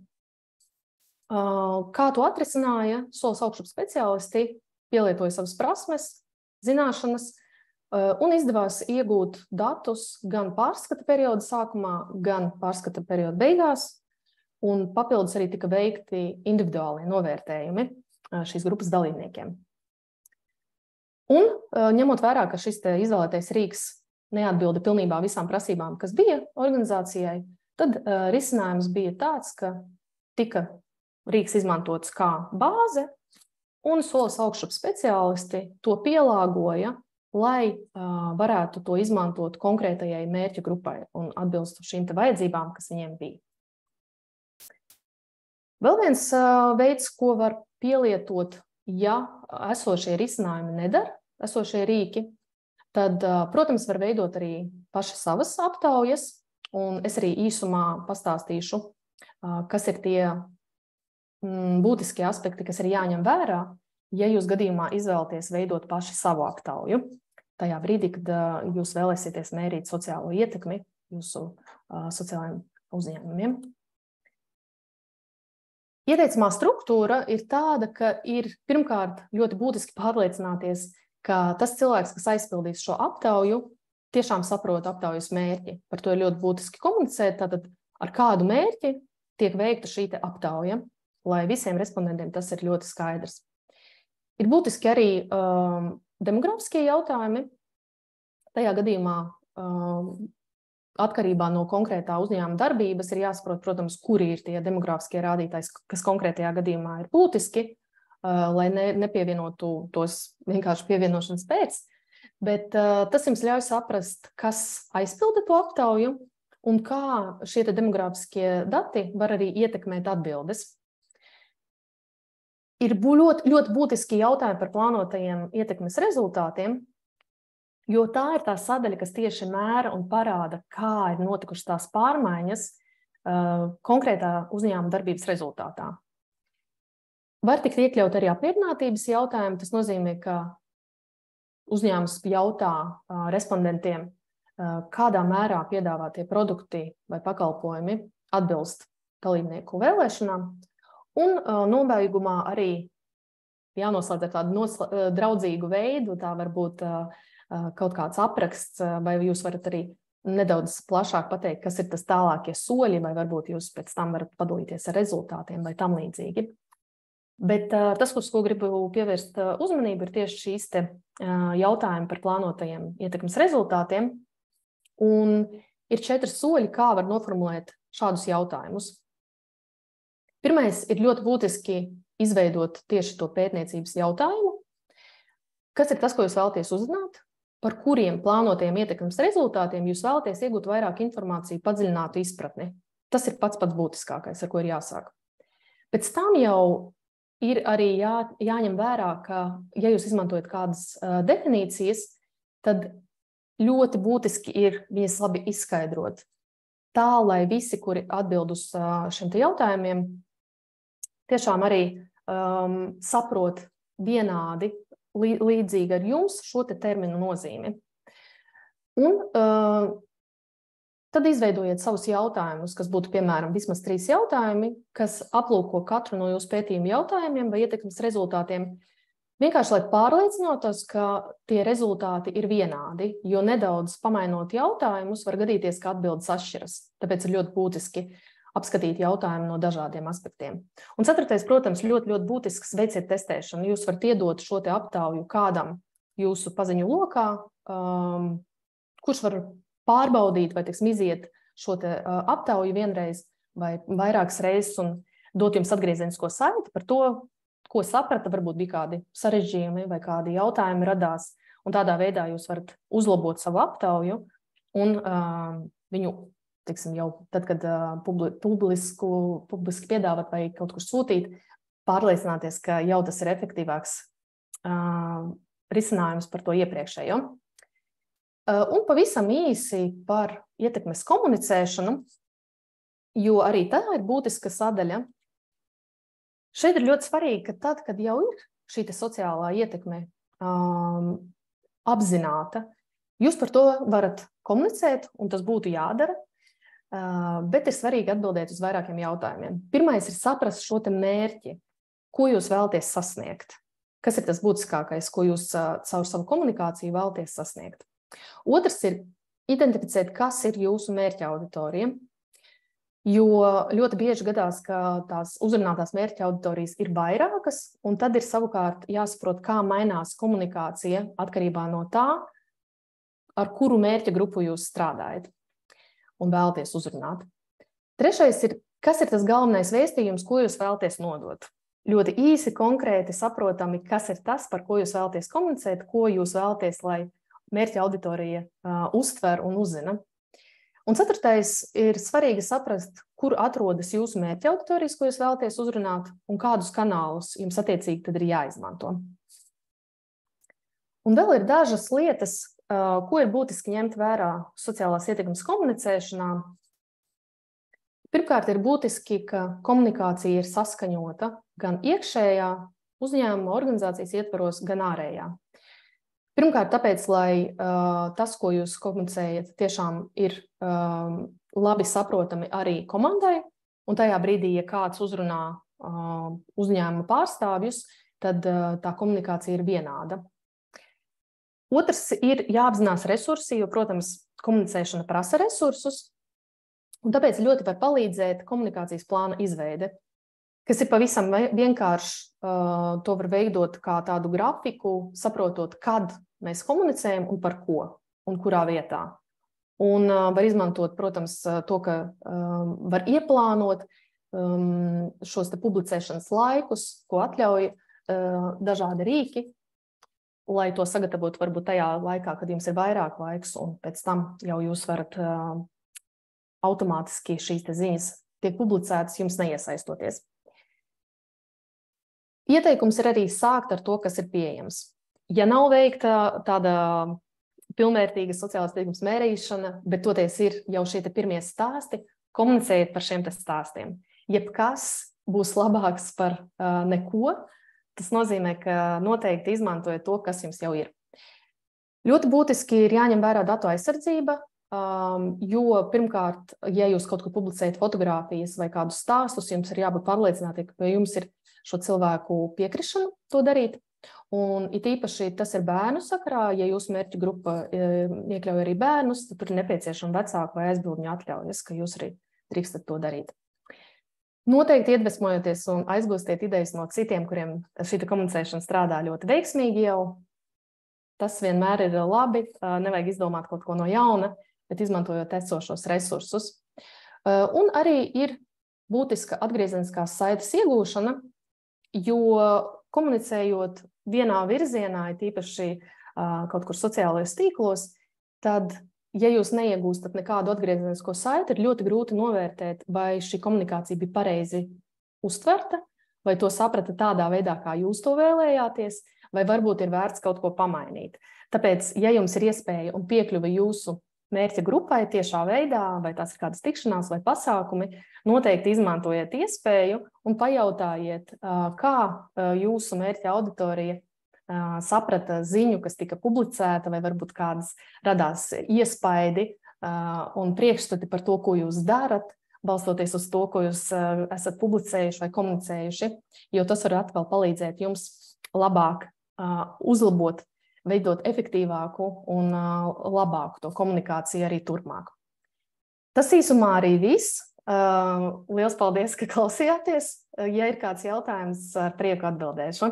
Kā to atrisināja, Solis augšup speciālisti pielietoja savas prasmes, zināšanas un izdevās iegūt datus gan pārskata perioda sākumā, gan pārskata perioda beigās, un papildus arī tika veikti individuālie novērtējumi šīs grupas dalībniekiem. Un ņemot vērā, ka šis te izvēlētais rīks neatbilda pilnībā visām prasībām, kas bija organizācijai, tad risinājums bija tāds, ka tika rīks izmantots kā bāze, un Solis augšup speciālisti to pielāgoja, lai uh, varētu to izmantot konkrētajai mērķa grupai un atbilstu šīm te vajadzībām, kas viņiem bija. Vēl viens veids, ko var pielietot, ja esošie risinājumi nedara, esošie rīki, tad, protams, var veidot arī paši savas aptaujas, un es arī īsumā pastāstīšu, kas ir tie būtiskie aspekti, kas ir jāņem vērā, ja jūs gadījumā izvēlaties veidot paši savu aptauju. Tajā brīdī, kad jūs vēlēsieties mērīt sociālo ietekmi jūsu sociālajiem uzņēmumiem. Ieteicamā struktūra ir tāda, ka ir pirmkārt ļoti būtiski pārliecināties, ka tas cilvēks, kas aizpildīs šo aptauju, tiešām saprot aptaujas mērķi. Par to ir ļoti būtiski komunicēt, tātad ar kādu mērķi tiek veikta šī te aptauja, lai visiem respondentiem tas ir ļoti skaidrs. Ir būtiski arī um, demogrāfiskie jautājumi. Tajā gadījumā um, atkarībā no konkrētā uzņēmuma darbības ir jāsaprot, protams, kuri ir tie demogrāfiskie rādītāji, kas konkrētajā gadījumā ir būtiski, lai ne, nepievienotu tos vienkārši pievienošanas pēc, bet tas jums ļauj saprast, kas aizpilda to aptauju un kā šie demogrāfiskie dati var arī ietekmēt atbildes. Ir ļoti, ļoti būtiski jautājumi par plānotajiem ietekmes rezultātiem, jo tā ir tā sadaļa, kas tieši mēra un parāda, kā ir notikušas tās pārmaiņas uh, konkrētā uzņēmuma darbības rezultātā. Var tikt iekļaut arī apmierinātības jautājumi. Tas nozīmē, ka uzņēmums jautā uh, respondentiem, uh, kādā mērā piedāvātie produkti vai pakalpojumi atbilst dalībnieku vēlēšanām. Un uh, nobeigumā arī jānoslēdz ar tādu nosla, uh, draudzīgu veidu, tā var būt uh, kaut kāds apraksts, vai jūs varat arī nedaudz plašāk pateikt, kas ir tas tālākie soļi, vai varbūt jūs pēc tam varat padalīties ar rezultātiem vai tam līdzīgi. Bet tas, uz ko gribu pievērst uzmanību, ir tieši šīs te jautājumi par plānotajiem ietekmes rezultātiem. Un ir četri soļi, kā var noformulēt šādus jautājumus. Pirmais ir ļoti būtiski izveidot tieši to pētniecības jautājumu. Kas ir tas, ko jūs vēlaties uzzināt? Par kuriem plānotajiem ietekmes rezultātiem jūs vēlaties iegūt vairāk informāciju, padziļinātu izpratni. Tas ir pats pats būtiskākais, ar ko ir jāsāk. Pēc tam jau ir arī jā, jāņem vērā, ka, ja jūs izmantojat kādas uh, definīcijas, tad ļoti būtiski ir viņas labi izskaidrot. Tā, lai visi, kuri atbild uz uh, šiem te jautājumiem, tiešām arī um, saprot vienādi, līdzīgi ar jums šo te terminu nozīmi. Un uh, tad izveidojiet savus jautājumus, kas būtu, piemēram, vismaz trīs jautājumi, kas aplūko katru no jūsu pētījumu jautājumiem vai ietekmes rezultātiem, vienkārši, lai pārliecinātos, ka tie rezultāti ir vienādi, jo nedaudz pamainot jautājumus var gadīties, ka atbildes atšķiras. Tāpēc ir ļoti būtiski apskatīt jautājumu no dažādiem aspektiem. Un ceturtais, protams, ļoti, ļoti būtisks veiciet testēšanu. Jūs varat iedot šo te aptauju kādam jūsu paziņu lokā, um, kurš var pārbaudīt vai, teiksim, iziet šo te uh, aptauju vienreiz vai vairākas reizes un dot jums atgriezienisko saiti par to, ko saprata, varbūt bija kādi sarežģījumi vai kādi jautājumi radās. Un tādā veidā jūs varat uzlabot savu aptauju un uh, viņu Teiksim, jau tad, kad uh, publisku, publiski piedāvāt vai kaut kur sūtīt, pārliecināties, ka jau tas ir efektīvāks uh, risinājums par to iepriekšējo. Uh, un pavisam īsi par ietekmes komunicēšanu, jo arī tā ir būtiska sadaļa. Šeit ir ļoti svarīgi, ka tad, kad jau ir šī sociālā ietekme um, apzināta, jūs par to varat komunicēt, un tas būtu jādara. Uh, bet ir svarīgi atbildēt uz vairākiem jautājumiem. Pirmais ir saprast šo te mērķi, ko jūs vēlaties sasniegt. Kas ir tas būtiskākais, ko jūs uh, caur savu komunikāciju vēlaties sasniegt. Otrs ir identificēt, kas ir jūsu mērķa auditorija, jo ļoti bieži gadās, ka tās uzrunātās mērķa auditorijas ir vairākas, un tad ir savukārt jāsaprot, kā mainās komunikācija atkarībā no tā, ar kuru mērķa grupu jūs strādājat un vēlaties uzrunāt. Trešais ir, kas ir tas galvenais vēstījums, ko jūs vēlaties nodot. Ļoti īsi, konkrēti, saprotami, kas ir tas, par ko jūs vēlaties komunicēt, ko jūs vēlaties, lai mērķa auditorija uh, uztver un uzzina. Un ceturtais ir svarīgi saprast, kur atrodas jūsu mērķa auditorijas, ko jūs vēlaties uzrunāt, un kādus kanālus jums attiecīgi tad ir jāizmanto. Un vēl ir dažas lietas, ko ir būtiski ņemt vērā sociālās ietekmes komunicēšanā. Pirmkārt, ir būtiski, ka komunikācija ir saskaņota gan iekšējā uzņēmuma organizācijas ietvaros, gan ārējā. Pirmkārt, tāpēc, lai uh, tas, ko jūs komunicējat, tiešām ir um, labi saprotami arī komandai, un tajā brīdī, ja kāds uzrunā uh, uzņēmuma pārstāvjus, tad uh, tā komunikācija ir vienāda. Otrs ir jāapzinās resursi, jo, protams, komunicēšana prasa resursus, un tāpēc ļoti var palīdzēt komunikācijas plāna izveide, kas ir pavisam vienkārši. Uh, to var veidot kā tādu grafiku, saprotot, kad mēs komunicējam un par ko un kurā vietā. Un uh, var izmantot, protams, to, ka uh, var ieplānot um, šos te publicēšanas laikus, ko atļauj uh, dažādi rīki, lai to sagatavotu varbūt tajā laikā, kad jums ir vairāk laiks, un pēc tam jau jūs varat uh, automātiski šīs te ziņas tiek publicētas, jums neiesaistoties. Ieteikums ir arī sākt ar to, kas ir pieejams. Ja nav veikta tāda pilnvērtīga sociālās ietekmes mērīšana, bet toties ir jau šie te pirmie stāsti, komunicējiet par šiem te stāstiem. Jebkas būs labāks par uh, neko, tas nozīmē, ka noteikti izmantojiet to, kas jums jau ir. Ļoti būtiski ir jāņem vērā datu aizsardzība, um, jo pirmkārt, ja jūs kaut kur publicējat fotogrāfijas vai kādus stāstus, jums ir jābūt pārliecināti, ka jums ir šo cilvēku piekrišanu to darīt. Un it īpaši tas ir bērnu sakarā, ja jūsu mērķa grupa iekļauj arī bērnus, tad tur ir nepieciešama vecāku vai aizbildņu atļaujas, ka jūs arī drīkstat to darīt. Noteikti iedvesmojoties un aizgūstiet idejas no citiem, kuriem šī komunicēšana strādā ļoti veiksmīgi jau. Tas vienmēr ir labi, nevajag izdomāt kaut ko no jauna, bet izmantojot esošos resursus. Un arī ir būtiska atgriezeniskās saites iegūšana, jo komunicējot vienā virzienā, tīpaši uh, kaut kur sociālajos tīklos, tad, ja jūs neiegūstat nekādu atgriezenisko saiti, ir ļoti grūti novērtēt, vai šī komunikācija bija pareizi uztverta, vai to saprata tādā veidā, kā jūs to vēlējāties, vai varbūt ir vērts kaut ko pamainīt. Tāpēc, ja jums ir iespēja un piekļuva jūsu mērķa grupai tiešā veidā, vai tās ir kādas tikšanās vai pasākumi, noteikti izmantojiet iespēju un pajautājiet, kā jūsu mērķa auditorija saprata ziņu, kas tika publicēta, vai varbūt kādas radās iespaidi un priekšstati par to, ko jūs darat, balstoties uz to, ko jūs esat publicējuši vai komunicējuši, jo tas var atkal palīdzēt jums labāk uzlabot, veidot efektīvāku un labāku to komunikāciju arī turpmāk. Tas īsumā arī viss. Liels paldies, ka klausījāties. Ja ir kāds jautājums, ar prieku atbildēšu.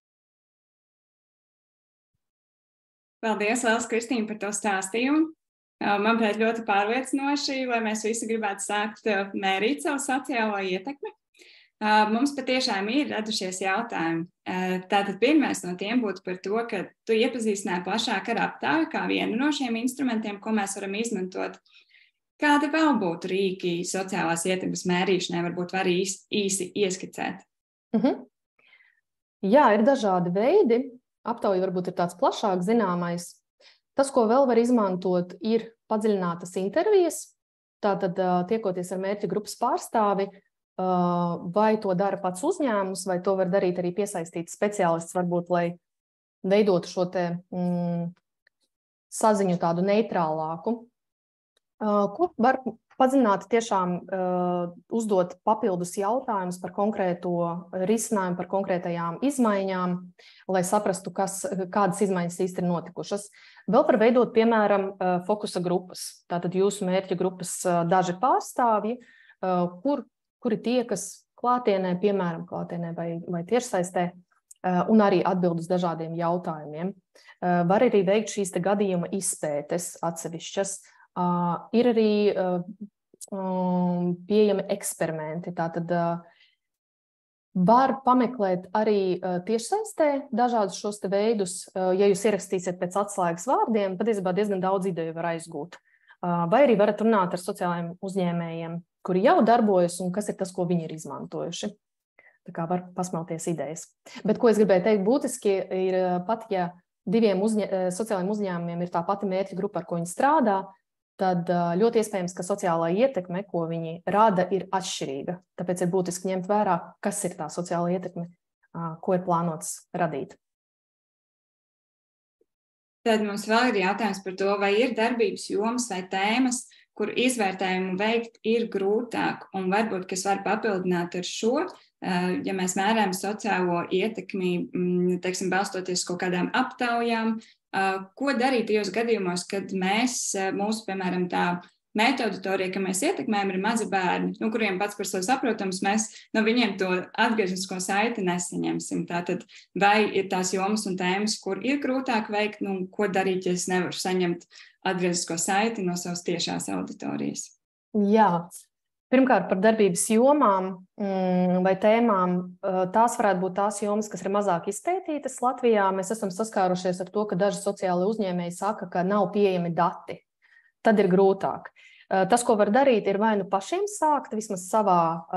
Paldies, Lielas, Kristīna, par to stāstījumu. Manuprāt, ļoti pārliecinoši, lai mēs visi gribētu sākt mērīt savu sociālo ietekmi. Mums patiešām ir radušies jautājumi. Tātad pirmais no tiem būtu par to, ka tu iepazīstināji plašāk ar aptauju kā vienu no šiem instrumentiem, ko mēs varam izmantot. Kādi vēl būtu rīki sociālās ietekmes mērīšanai, varbūt var īsi, īsi ieskicēt? Mhm. Jā, ir dažādi veidi. Aptauja varbūt ir tāds plašāk zināmais. Tas, ko vēl var izmantot, ir padziļinātas intervijas. Tātad tiekoties ar mērķa grupas pārstāvi, vai to dara pats uzņēmums, vai to var darīt arī piesaistīts speciālists, varbūt, lai veidotu šo te mm, saziņu tādu neitrālāku. Kur var padziļināt tiešām uzdot papildus jautājumus par konkrēto risinājumu, par konkrētajām izmaiņām, lai saprastu, kas, kādas izmaiņas īsti ir notikušas. Vēl var veidot, piemēram, fokusa grupas. Tātad jūsu mērķa grupas daži pārstāvji, kur kuri tiekas klātienē, piemēram, klātienē vai, vai tiešsaistē, un arī atbild uz dažādiem jautājumiem. Var arī veikt šīs te gadījuma izpētes atsevišķas. Ir arī pieejami eksperimenti. Tātad var pameklēt arī tiešsaistē dažādus šos te veidus. Ja jūs ierakstīsiet pēc atslēgas vārdiem, patiesībā diezgan daudz ideju var aizgūt. vai arī varat runāt ar sociālajiem uzņēmējiem, kuri jau darbojas un kas ir tas, ko viņi ir izmantojuši. Tā kā var pasmelties idejas. Bet, ko es gribēju teikt, būtiski ir pat, ja diviem uzņē, sociālajiem uzņēmumiem ir tā pati mērķa grupa, ar ko viņi strādā, tad ļoti iespējams, ka sociālā ietekme, ko viņi rada, ir atšķirīga. Tāpēc ir būtiski ņemt vērā, kas ir tā sociālā ietekme, ko ir plānots radīt. Tad mums vēl ir jautājums par to, vai ir darbības jomas vai tēmas, kur izvērtējumu veikt ir grūtāk, un varbūt, kas var papildināt ar šo, ja mēs mērām sociālo ietekmi, teiksim, balstoties kaut kādām aptaujām, ko darīt tajos gadījumos, kad mēs, mūsu, piemēram, tā metoditorija, ka mēs ietekmējam, ir mazi bērni, nu, kuriem pats par sevi saprotams, mēs no viņiem to atgrieznisko saiti nesaņemsim. Tātad, vai ir tās jomas un tēmas, kur ir grūtāk veikt, nu, ko darīt, ja es nevaru saņemt atgrieznisko saiti no savas tiešās auditorijas? Jā, pirmkārt par darbības jomām vai tēmām, tās varētu būt tās jomas, kas ir mazāk izpētītas Latvijā. Mēs esam saskārušies ar to, ka daži sociāli uzņēmēji saka, ka nav pieejami dati. Tad ir grūtāk. Tas, ko var darīt, ir vai nu pašiem sākt vismaz savā,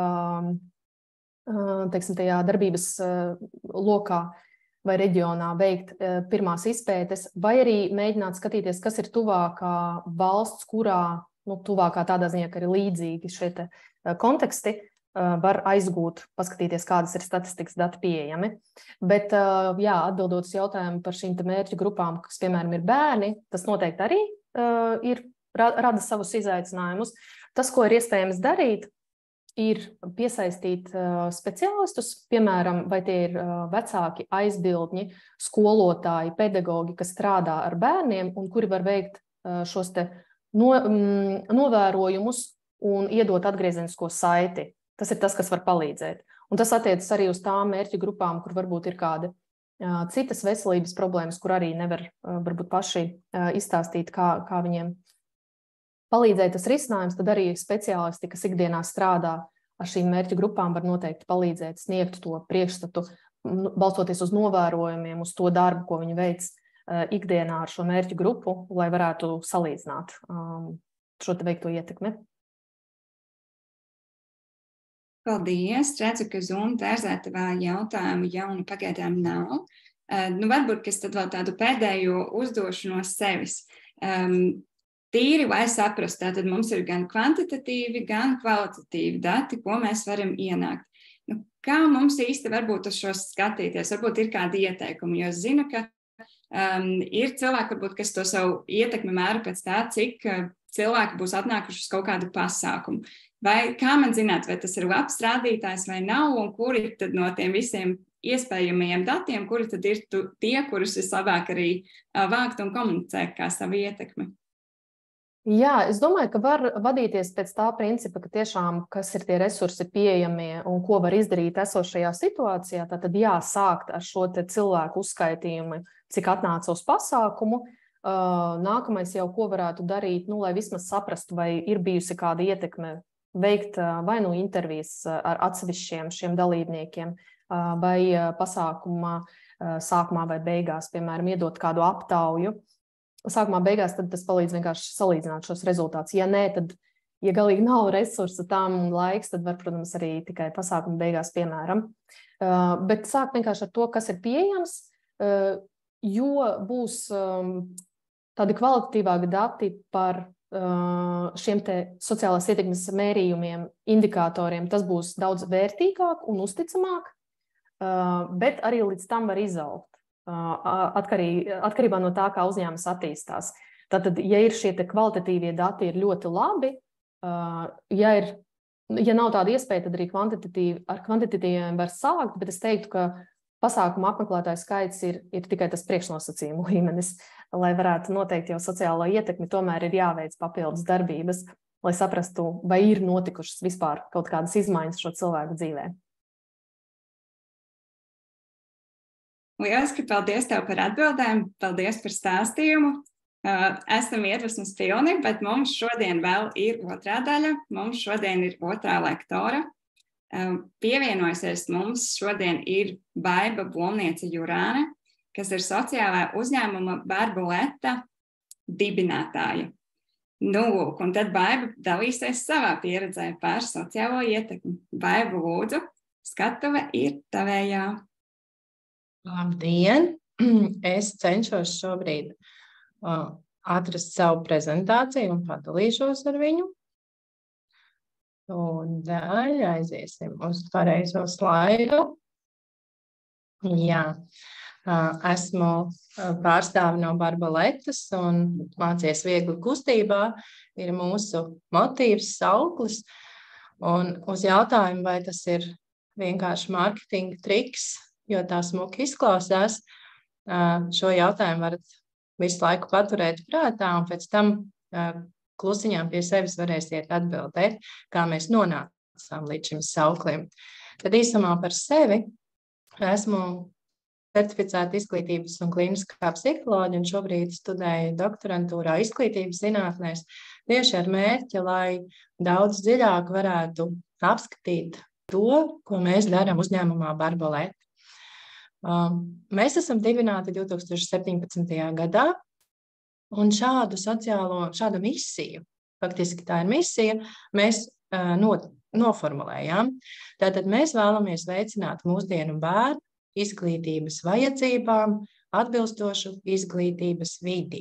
teiksim, tajā darbības lokā vai reģionā veikt pirmās izpētes, vai arī mēģināt skatīties, kas ir tuvākā valsts, kurā, nu, tuvākā tādā ziņā, ka ir līdzīgi šie te konteksti, var aizgūt, paskatīties, kādas ir statistikas dati pieejami. Bet, jā, atbildot uz jautājumu par šīm te mērķu grupām, kas, piemēram, ir bērni, tas noteikti arī ir rada savus izaicinājumus. Tas, ko ir iespējams darīt, ir piesaistīt speciālistus, piemēram, vai tie ir vecāki, aizbildņi, skolotāji, pedagogi, kas strādā ar bērniem un kuri var veikt šos te no, novērojumus un iedot atgriezenisko saiti. Tas ir tas, kas var palīdzēt. Un tas attiecas arī uz tām mērķu grupām, kur varbūt ir kādi citas veselības problēmas, kur arī nevar varbūt paši izstāstīt, kā, kā viņiem palīdzēt tas risinājums, tad arī speciālisti, kas ikdienā strādā ar šīm mērķu grupām, var noteikti palīdzēt sniegt to priekšstatu, balstoties uz novērojumiem, uz to darbu, ko viņi veic ikdienā ar šo mērķu grupu, lai varētu salīdzināt šo te veikto ietekmi. Paldies! Redzu, ka Zoom tērzēta vēl jautājumu jaunu pagaidām nav. Nu, varbūt, ka es tad vēl tādu pēdējo uzdošu no sevis. Um, Tīri, lai saprastu, tātad mums ir gan kvantitatīvi, gan kvalitatīvi dati, ko mēs varam ienākt. Nu, kā mums īsti varbūt uz šos skatīties? Varbūt ir kādi ieteikumi, jo es zinu, ka um, ir cilvēki, varbūt, kas to savu ietekmi mēra pēc tā, cik uh, cilvēki būs atnākuši uz kaut kādu pasākumu. Vai kā man zināt, vai tas ir labs rādītājs vai nav, un kuri tad no tiem visiem iespējamajiem datiem, kuri tad ir tu, tie, kurus vislabāk arī uh, vākt un komunicēt kā savu ietekmi? Jā, es domāju, ka var vadīties pēc tā principa, ka tiešām, kas ir tie resursi pieejamie un ko var izdarīt esošajā situācijā, tad jā, sākt ar šo te cilvēku uzskaitījumu, cik atnāca uz pasākumu. Nākamais jau, ko varētu darīt, nu, lai vismaz saprastu, vai ir bijusi kāda ietekme veikt vai nu intervijas ar atsevišķiem šiem dalībniekiem, vai pasākumā sākumā vai beigās, piemēram, iedot kādu aptauju. Sākumā beigās tad tas palīdz vienkārši salīdzināt šos rezultātus. Ja nē, tad, ja galīgi nav resursu tam un laiks, tad var, protams, arī tikai pasākuma beigās, piemēram. Uh, bet sāk vienkārši ar to, kas ir pieejams, uh, jo būs um, tādi kvalitatīvāki dati par uh, šiem te sociālās ietekmes mērījumiem, indikatoriem. Tas būs daudz vērtīgāk un uzticamāk, uh, bet arī līdz tam var izaugt. Atkarī, atkarībā no tā, kā uzņēmums attīstās. Tātad, ja ir šie te kvalitatīvie dati, ir ļoti labi. Ja, ir, ja nav tāda iespēja, tad arī kvantitatīvi, ar kvantitatīviem var sākt, bet es teiktu, ka pasākuma apmeklētāju skaits ir, ir tikai tas priekšnosacījumu līmenis, lai varētu noteikt jau sociālo ietekmi, tomēr ir jāveic papildus darbības, lai saprastu, vai ir notikušas vispār kaut kādas izmaiņas šo cilvēku dzīvē. Lieliski, paldies tev par atbildēm, paldies par stāstījumu. Uh, esam iedvesmas pilni, bet mums šodien vēl ir otrā daļa. Mums šodien ir otrā lektora. Uh, pievienojusies mums šodien ir Baiba Blomniece Jurāne, kas ir sociālā uzņēmuma Barbuleta dibinātāja. Nu, lūk, un tad Baiba dalīsies savā pieredzē par sociālo ietekmi. Baiba, lūdzu, skatuve ir tavējā. Labdien! Es cenšos šobrīd uh, atrast savu prezentāciju un padalīšos ar viņu. Un daļai aiziesim uz pareizo slaidu. Jā, uh, esmu pārstāve no Barbaletas un mācies viegli kustībā ir mūsu motīvs, sauklis. Un uz jautājumu, vai tas ir vienkārši mārketinga triks, jo tā smuki izklausās, šo jautājumu varat visu laiku paturēt prātā un pēc tam klusiņām pie sevis varēsiet atbildēt, kā mēs nonācām līdz šim sauklim. Tad īsumā par sevi esmu certificēta izglītības un klīniskā psiholoģija un šobrīd studēju doktorantūrā izglītības zinātnēs tieši ar mērķi, lai daudz dziļāk varētu apskatīt to, ko mēs darām uzņēmumā Barbaleta. Mēs esam dibināti divi tūkstoši septiņpadsmitajā gadā un šādu sociālo, šādu misiju, faktiski tā ir misija, mēs no, noformulējām. Tātad mēs vēlamies veicināt mūsdienu bērnu izglītības vajadzībām, atbilstošu izglītības vidī.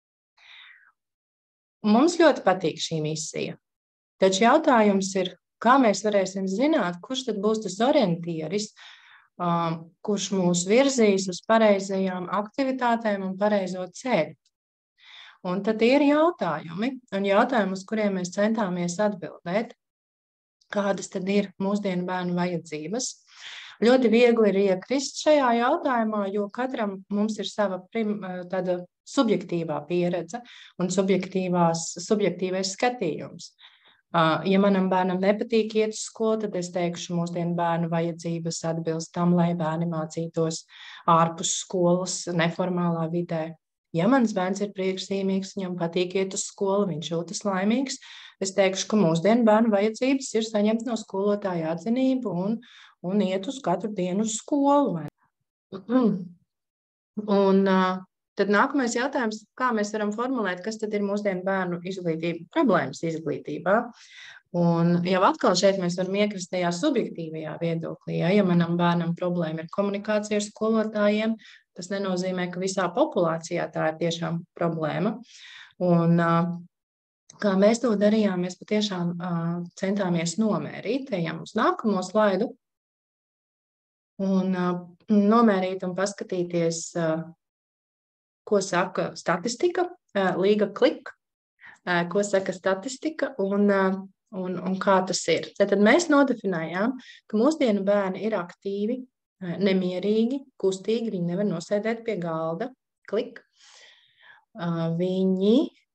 Mums ļoti patīk šī misija, taču jautājums ir, kā mēs varēsim zināt, kurš tad būs tas orientieris, um, kurš mūs virzīs uz pareizajām aktivitātēm un pareizo ceļu. Un tad ir jautājumi, un jautājumi, uz kuriem mēs centāmies atbildēt, kādas tad ir mūsdienu bērnu vajadzības. Ļoti viegli ir iekrist šajā jautājumā, jo katram mums ir sava prim, tāda subjektīvā pieredze un subjektīvais skatījums. Ja manam bērnam nepatīk iet uz skolu, tad es teikšu, mūsdienu bērnu vajadzības atbilst tam, lai bērni mācītos ārpus skolas, neformālā vidē. Ja mans bērns ir priekšzīmīgs, viņam patīk iet uz skolu, viņš jūtas laimīgs, es teikšu, ka mūsdienu bērnu vajadzības ir saņemt no skolotāja atzinību un un iet uz katru dienu uz skolu. Un uh, tad nākamais jautājums, kā mēs varam formulēt, kas tad ir mūsdienu bērnu izglītība, problēmas izglītībā. Un jau atkal šeit mēs varam iekrist tajā subjektīvajā viedoklī. Ja, ja manam bērnam problēma ir komunikācija ar skolotājiem, tas nenozīmē, ka visā populācijā tā ir tiešām problēma. Un uh, kā mēs to darījām, mēs patiešām uh, centāmies nomērīt. Ejam uz nākamo slaidu. Un uh, nomērīt un paskatīties, uh, ko saka statistika, uh, Līga Klik, uh, ko saka statistika un, uh, un, un kā tas ir. Tad mēs nodefinējām, ka mūsdienu bērni ir aktīvi, uh, nemierīgi, kustīgi, viņi nevar nosēdēt pie galda, klik. Uh, viņi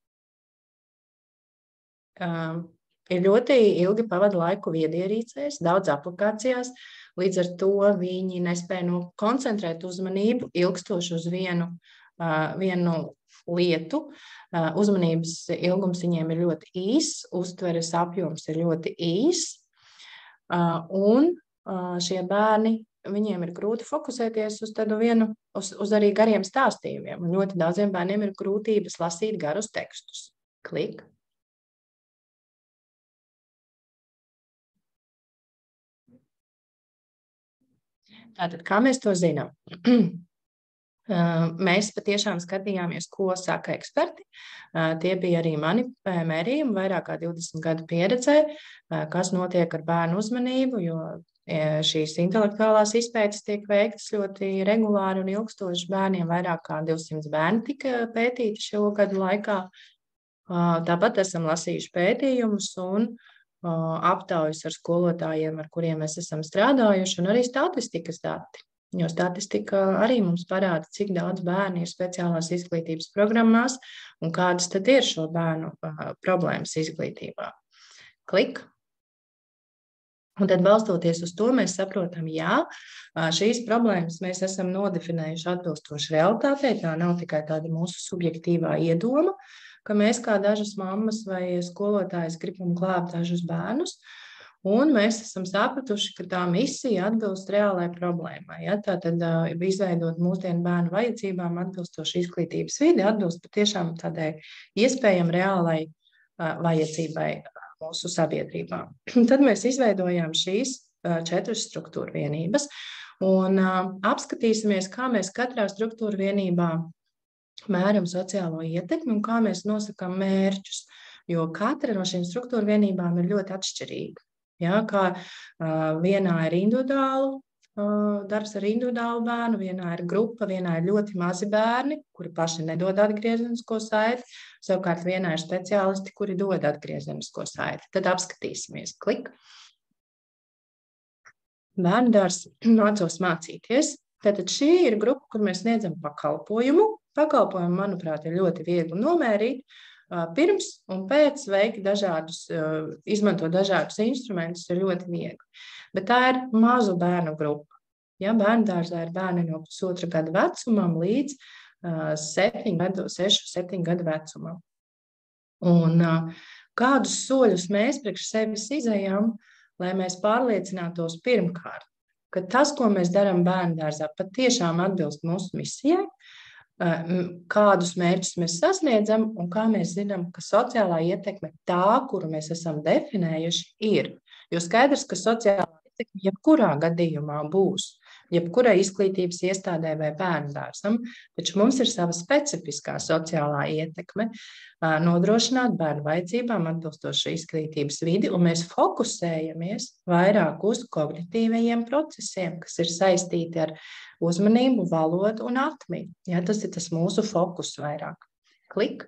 uh, ir ļoti ilgi pavada laiku viedierīcēs, daudz aplikācijās, līdz ar to viņi nespēja no koncentrēt uzmanību ilgstoši uz vienu, uh, vienu lietu. Uh, uzmanības ilgums viņiem ir ļoti īs, uztveres apjoms ir ļoti īs, uh, un uh, šie bērni, viņiem ir grūti fokusēties uz tādu vienu, uz, uz arī gariem stāstījumiem, un ļoti daudziem bērniem ir grūtības lasīt garus tekstus. Klik. Tātad, kā mēs to zinām? Mēs patiešām skatījāmies, ko saka eksperti. Tie bija arī mani mērījumi, vairāk kā divdesmit gadu pieredzē, kas notiek ar bērnu uzmanību, jo šīs intelektuālās izpētes tiek veiktas ļoti regulāri un ilgstoši bērniem. Vairāk kā divsimt bērni tika pētīti šo gadu laikā. Tāpat esam lasījuši pētījumus un aptaujas ar skolotājiem, ar kuriem mēs esam strādājuši, un arī statistikas dati. Jo statistika arī mums parāda, cik daudz bērnu ir speciālās izglītības programmās un kādas tad ir šo bērnu problēmas izglītībā. Klik. Un tad balstoties uz to, mēs saprotam, jā, šīs problēmas mēs esam nodefinējuši atbilstoši realitātei, tā nav tikai tāda mūsu subjektīvā iedoma, ka mēs kā dažas mammas vai skolotājas gribam glābt dažus bērnus, un mēs esam sapratuši, ka tā misija atbilst reālai problēmai. Ja? Tātad uh, izveidot mūsdienu bērnu vajadzībām atbilstoši izglītības vidi, atbilst patiešām tādai iespējami reālai vajadzībai mūsu sabiedrībā. Tad mēs izveidojām šīs četras struktūra vienības un apskatīsimies, kā mēs katrā struktūra vienībā mēram sociālo ietekmi un kā mēs nosakām mērķus, jo katra no šīm struktūra vienībām ir ļoti atšķirīga. Ja, kā uh, vienā ir individuālu, uh, darbs ar individuālu bērnu, vienā ir grupa, vienā ir ļoti mazi bērni, kuri paši nedod atgriezenisko saiti, savukārt vienā ir speciālisti, kuri dod atgriezenisko saiti. Tad apskatīsimies. Klik. Bērndārs mācos mācīties. Tātad šī ir grupa, kur mēs sniedzam pakalpojumu. Pakalpojumu, manuprāt, ir ļoti viegli nomērīt. Pirms un pēc veikt dažādus, izmantot dažādus instrumentus ir ļoti viegli. Bet tā ir mazu bērnu grupa. Ja, bērndārzā ir bērni no pusotra gada vecumam līdz sešu, septiņu gadu vecumam. Un kādus soļus mēs priekš sevis izejam, lai mēs pārliecinātos pirmkārt, ka tas, ko mēs darām bērndārzā, patiešām atbilst mūsu misijai, kādus mērķus mēs sasniedzam un kā mēs zinām, ka sociālā ietekme tā, kuru mēs esam definējuši, ir. Jo skaidrs, ka sociālā ietekme jebkurā gadījumā būs, jebkurai izglītības iestādē vai bērndārzam, taču mums ir sava specifiskā sociālā ietekme nodrošināt bērnu vajadzībām atbilstošu izglītības vidi, un mēs fokusējamies vairāk uz kognitīvajiem procesiem, kas ir saistīti ar uzmanību, valodu un atmiņu. Ja, tas ir tas mūsu fokus vairāk. Klik.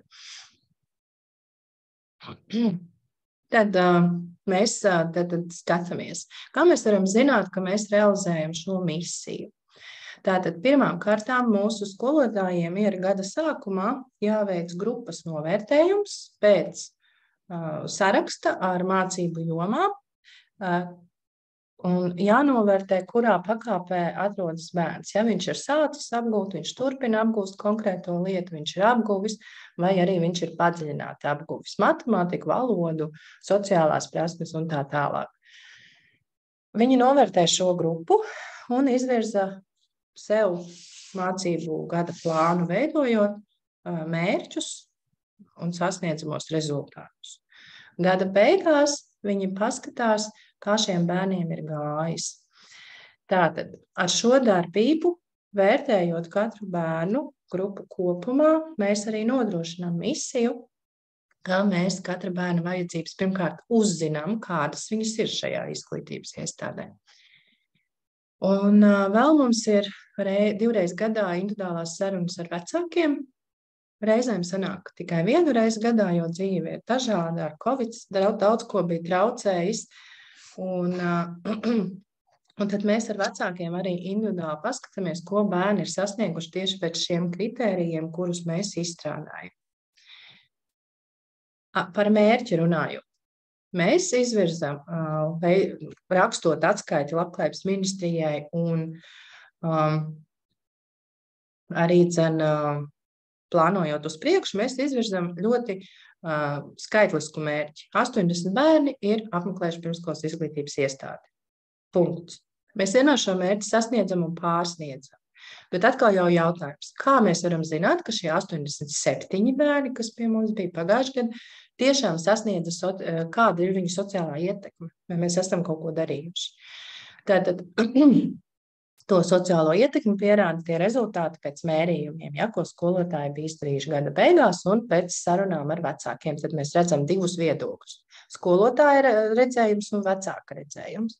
Tad uh, mēs uh, tad, tad skatāmies, kā mēs varam zināt, ka mēs realizējam šo misiju. Tātad pirmām kārtām mūsu skolotājiem ir gada sākumā jāveic grupas novērtējums pēc uh, saraksta ar mācību jomām uh, un jānovērtē, kurā pakāpē atrodas bērns. Ja viņš ir sācis apgūt, viņš turpina apgūst konkrēto lietu, viņš ir apguvis, vai arī viņš ir padziļināti apguvis matemātiku, valodu, sociālās prasmes un tā tālāk. Viņi novērtē šo grupu un izvirza sev mācību gada plānu, veidojot mērķus un sasniedzamos rezultātus. Gada beigās viņi paskatās, kā šiem bērniem ir gājis. Tātad ar šo darbību, vērtējot katru bērnu grupu kopumā, mēs arī nodrošinām misiju, kā mēs katra bērna vajadzības pirmkārt uzzinām, kādas viņas ir šajā izglītības iestādē. Un uh, vēl mums ir rei, divreiz gadā individuālās sarunas ar vecākiem. Reizēm sanāk tikai vienu reizi gadā, jo dzīve ir dažāda, ar Covid daudz, daudz ko bija traucējis. Un, uh, un tad mēs ar vecākiem arī individuāli paskatāmies, ko bērni ir sasnieguši tieši pēc šiem kritērijiem, kurus mēs izstrādājam. Par mērķi runājot. Mēs izvirzam, uh, rakstot atskaiti Labklājības ministrijai un um, arī dzen, uh, plānojot uz priekšu, mēs izvirzam ļoti uh, skaitlisku mērķi. astoņdesmit bērni ir apmeklējuši pirmskolas izglītības iestādi. Punkts. Mēs vienmēr šo mērķi sasniedzam un pārsniedzam. Bet atkal jau jautājums, kā mēs varam zināt, ka šie astoņdesmit septiņi bērni, kas pie mums bija pagājuši gadu, tiešām sasniedza, so, kāda ir viņu sociālā ietekme, vai mēs esam kaut ko darījuši. Tātad to sociālo ietekmi pierāda tie rezultāti pēc mērījumiem, ja, ko skolotāji bija izdarījuši gada beigās un pēc sarunām ar vecākiem. Tad mēs redzam divus viedokļus. Skolotāja redzējums un vecāka redzējums.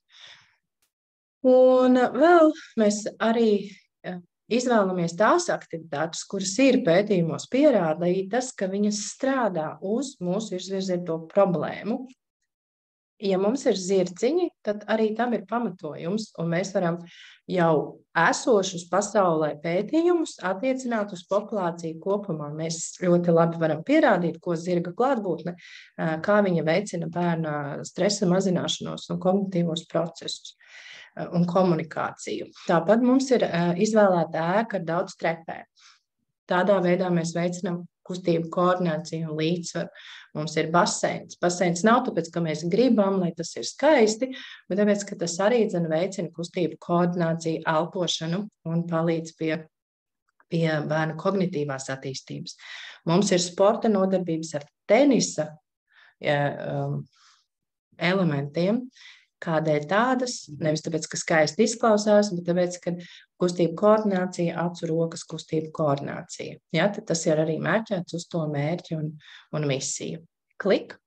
Un vēl mēs arī izvēlamies tās aktivitātes, kuras ir pētījumos pierādītas, ka viņas strādā uz mūsu izvirzīto problēmu. Ja mums ir zirdziņi, tad arī tam ir pamatojums, un mēs varam jau esošus pasaulē pētījumus attiecināt uz populāciju kopumā. Mēs ļoti labi varam pierādīt, ko zirga klātbūtne, kā viņa veicina bērna stresa mazināšanos un kognitīvos procesus un komunikāciju. Tāpat mums ir izvēlēta ēka ar daudz trepēm. Tādā veidā mēs veicinām kustību koordināciju un līdzsvaru. Mums ir baseins. Baseins nav tāpēc, ka mēs gribam, lai tas ir skaisti, bet tāpēc, ka tas arī dzen veicina kustību koordināciju, elpošanu un palīdz pie, pie bērna kognitīvās attīstības. Mums ir sporta nodarbības ar tenisa um, elementiem. Kādēļ tādas? Nevis tāpēc, ka skaisti izklausās, bet tāpēc, ka kustību koordinācija, acu rokas kustību koordinācija. Ja, tad tas ir arī mērķēts uz to mērķi un, un misiju. Klik.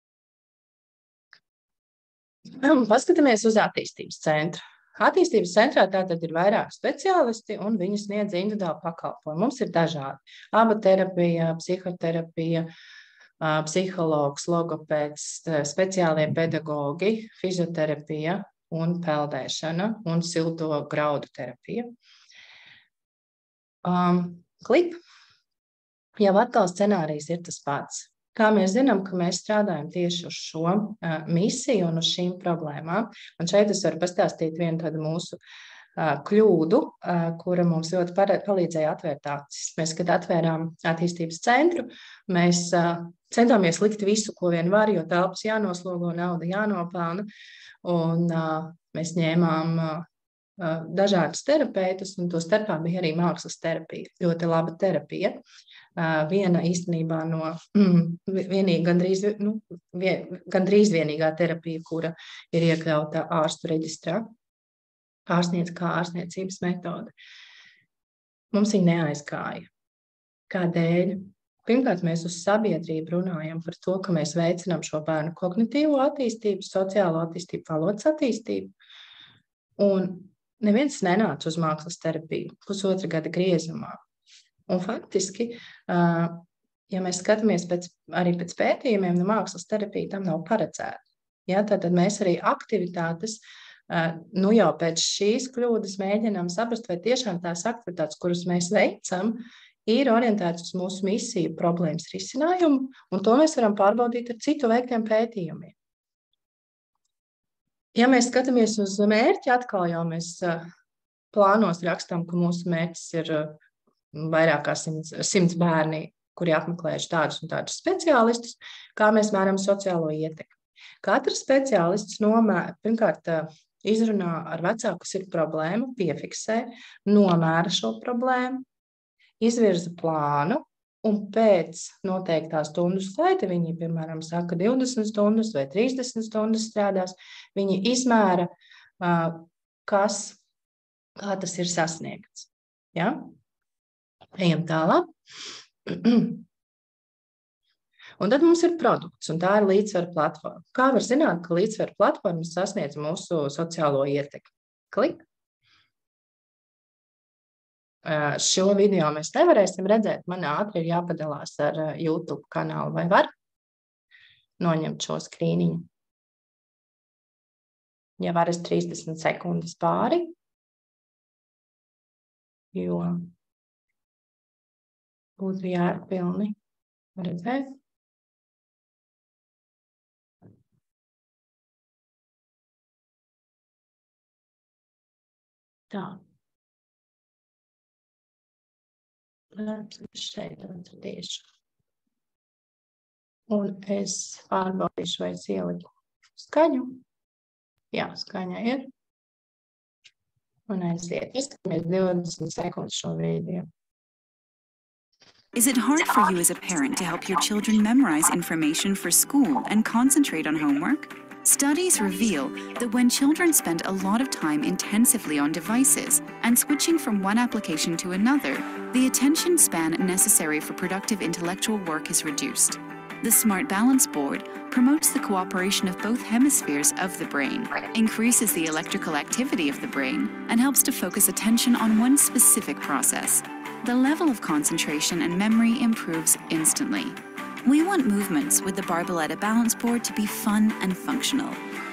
Paskatāmies uz attīstības centru. Attīstības centrā tātad ir vairāk speciālisti un viņi sniedz individuālu pakalpojumu. Mums ir dažādi. Abaterapija, psihoterapija, psihologs, logopēds, speciālie pedagogi, fizioterapija un peldēšana un silto graudu terapija. Um, klip. Jau atkal scenārijs ir tas pats. Kā mēs zinām, ka mēs strādājam tieši uz šo uh, misiju un uz šīm problēmām. Un šeit es varu pastāstīt vienu tādu mūsu uh, kļūdu, uh, kura mums ļoti palīdzēja atvērt acis. Mēs, kad atvērām attīstības centru, mēs uh, centāmies likt visu, ko vien var, jo telpas jānoslogo, nauda jānopelna. Un uh, mēs ņēmām uh, uh, dažādus terapeitus, un to starpā bija arī mākslas terapija. Ļoti laba terapija. Uh, viena īstenībā no mm, vienīgi, gandrīz, nu, vien, gandrīz vienīgā terapija, kura ir iekļauta ārstu reģistrā, ārstniec kā ārstniecības metode. Mums viņa neaizgāja. Kādēļ? Pirmkārt, mēs uz sabiedrību runājam par to, ka mēs veicinām šo bērnu kognitīvo attīstību, sociālo attīstību, valodas attīstību. Un neviens nenāca uz mākslas terapiju pusotra gada griezumā. Un faktiski, ja mēs skatāmies pēc, arī pēc pētījumiem, no mākslas terapija tam nav paredzēta. Ja, tad mēs arī aktivitātes, nu jau pēc šīs kļūdas mēģinām saprast, vai tiešām tās aktivitātes, kuras mēs veicam, ir orientētas uz mūsu misiju problēmas risinājumu, un to mēs varam pārbaudīt ar citu veiktiem pētījumiem. Ja mēs skatāmies uz mērķi, atkal jau mēs plānos rakstām, ka mūsu mērķis ir vairāk kā simts, simts bērni, kuri apmeklējuši tādus un tādus speciālistus, kā mēs mēram sociālo ietekmi. Katrs speciālists nomēr, pirmkārt izrunā ar vecāku, kas ir problēma, piefiksē, nomēra šo problēmu, izvirza plānu, un pēc noteiktā stundu skaita, viņi, piemēram, saka divdesmit stundas vai trīsdesmit stundas strādās, viņi izmēra, kas, kā tas ir sasniegts. Ja? Ejam tālāk. Un tad mums ir produkts, un tā ir līdzsvaru platforma. Kā var zināt, ka līdzsvaru platforma sasniedz mūsu sociālo ietekmi? Klik. Šo video mēs nevarēsim redzēt. Man ātri ir jāpadalās ar YouTube kanālu. Vai var noņemt šo skrīniņu? Ja var, es trīsdesmit sekundes pāri. Jo būtu jārpilni redzēt. Tā. Šeit atradīšu. Un es pārbaudīšu, vai es ieliku skaņu. Jā, skaņa ir. Un aiziet. Izskatāmies divdesmit sekundes šo video. Is it hard for you as a parent to help your children memorize information for school and concentrate on homework? Studies reveal that when children spend a lot of time intensively on devices and switching from one application to another, the attention span necessary for productive intellectual work is reduced. The Smart Balance Board promotes the cooperation of both hemispheres of the brain, increases the electrical activity of the brain, and helps to focus attention on one specific process. The level of concentration and memory improves instantly. We want movements with the Barboletta Balance Board to be fun and functional.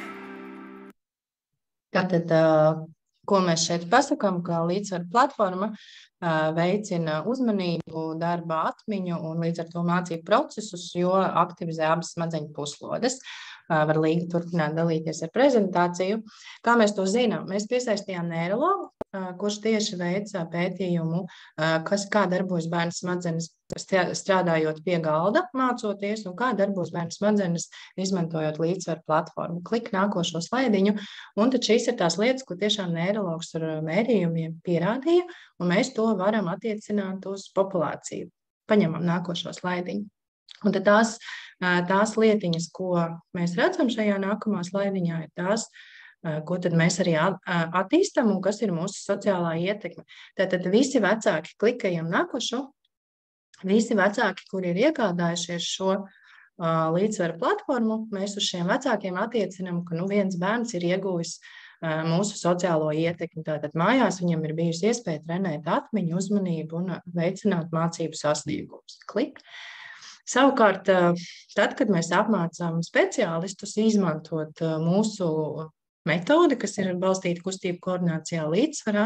Tātad, ko mēs šeit pasakām, ka līdzsvaru platforma veicina uzmanību, darba atmiņu un līdz ar to mācību procesus, jo aktivizē abas smadzeņu puslodes. Var Līga turpināt dalīties ar prezentāciju. Kā mēs to zinām? Mēs piesaistījām neirologu, kurš tieši veica pētījumu, kas, kā darbojas bērnu smadzenes strādājot pie galda, mācoties, un kā darbojas bērnu smadzenes izmantojot līdzsvaru platformu. Klik nākošo slaidiņu, un tad šīs ir tās lietas, ko tiešām neirologs ar mērījumiem pierādīja, un mēs to varam attiecināt uz populāciju. Paņemam nākošo slaidiņu. Un tad tās, tās lietiņas, ko mēs redzam šajā nākamā slaidiņā, ir tās, ko tad mēs arī attīstam un kas ir mūsu sociālā ietekme. Tātad visi vecāki, klikējam nākošo, visi vecāki, kuri ir iegādājušies šo uh, līdzsvaru platformu, mēs uz šiem vecākiem attiecinām, ka nu, viens bērns ir ieguvis uh, mūsu sociālo ietekmi. Tātad mājās viņam ir bijusi iespēja trenēt atmiņu, uzmanību un veicināt mācību sasniegumus. Klik. Savukārt, uh, tad, kad mēs apmācām speciālistus izmantot uh, mūsu metodi, kas ir balstīta kustību koordinācijā līdzsvarā,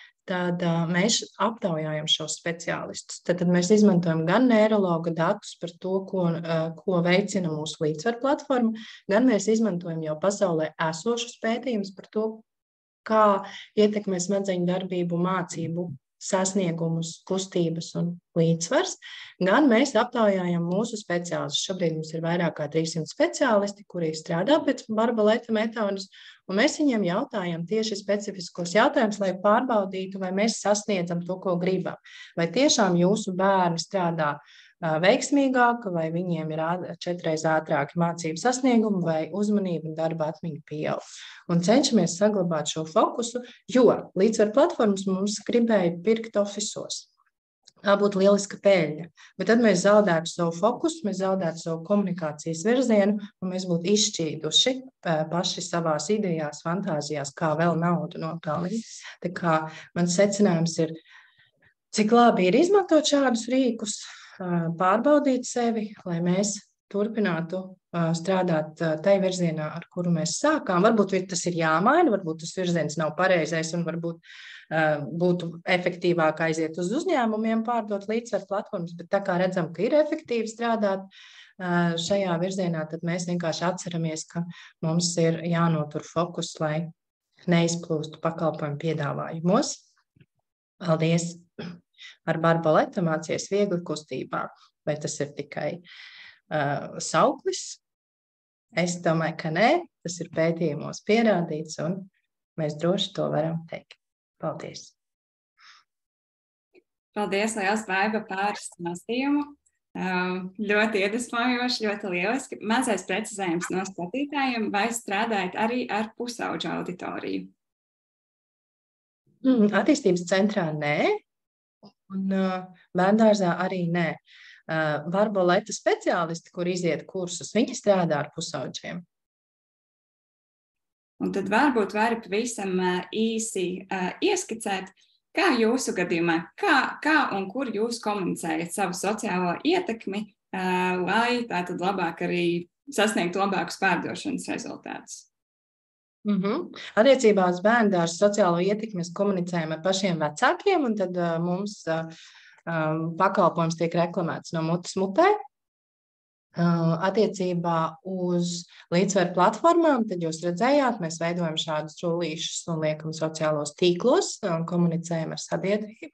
tad uh, mēs aptaujājam šos speciālistus. Tad, tad mēs izmantojam gan neirologa datus par to, ko, uh, ko veicina mūsu līdzsvaru platforma, gan mēs izmantojam jau pasaulē esošus pētījumus par to, kā ietekmē smadzeņu darbību, mācību, sasniegumus, kustības un līdzsvars, gan mēs aptaujājam mūsu speciālistus. Šobrīd mums ir vairāk kā trīssimti speciālisti, kuri strādā pēc Barboleta metodas, un mēs viņiem jautājam tieši specifiskos jautājumus, lai pārbaudītu, vai mēs sasniedzam to, ko gribam. Vai tiešām jūsu bērni strādā veiksmīgāk, vai viņiem ir četreiz ātrāki mācību sasniegumi, vai uzmanība un darba atmiņa pieaug. Un cenšamies saglabāt šo fokusu, jo līdzsvaru platformas mums gribēja pirkt ofisos. Tā būtu lieliska peļņa, bet tad mēs zaudētu savu fokusu, mēs zaudētu savu komunikācijas virzienu, un mēs būtu izšķīduši paši savās idejās, fantāzijās, kā vēl naudu nopelnīt. Tā kā mans secinājums ir, cik labi ir izmantot šādus rīkus, pārbaudīt sevi, lai mēs turpinātu strādāt tai virzienā, ar kuru mēs sākām. Varbūt tas ir jāmaina, varbūt tas virziens nav pareizais un varbūt būtu efektīvāk aiziet uz uzņēmumiem, pārdot līdzsvaru platformas, bet tā kā redzam, ka ir efektīvi strādāt šajā virzienā, tad mēs vienkārši atceramies, ka mums ir jānotur fokus, lai neizplūstu pakalpojumu piedāvājumos. Paldies! Ar Barboletu mācies viegli kustībā, vai tas ir tikai uh, sauklis? Es domāju, ka nē, tas ir pētījumos pierādīts, un mēs droši to varam teikt. Paldies! Paldies, liels Baiba par stāstījumu. Uh, ļoti iedvesmojoši, ļoti lieliski. Mazais precizējums no skatītājiem, vai strādājat arī ar pusauģu auditoriju? Mm, attīstības centrā nē. Un uh, bērndārzā arī nē. Uh, Barboleta speciālisti, kur iziet kursus, viņi strādā ar pusauģiem. Un tad varbūt vari pavisam uh, īsi uh, ieskicēt, kā jūsu gadījumā, kā, kā un kur jūs komunicējat savu sociālo ietekmi, uh, lai tātad labāk arī sasniegtu labākus pārdošanas rezultātus. Mm-hmm. Attiecībā uz bērndārzu sociālo ietekmi mēs komunicējam ar pašiem vecākiem, un tad uh, mums uh, um, pakalpojums tiek reklamēts no mutes mutē. Uh, attiecībā uz līdzsvaru platformām, tad jūs redzējāt, mēs veidojam šādus rullīšus un liekam sociālos tīklos un komunicējam ar sabiedrību.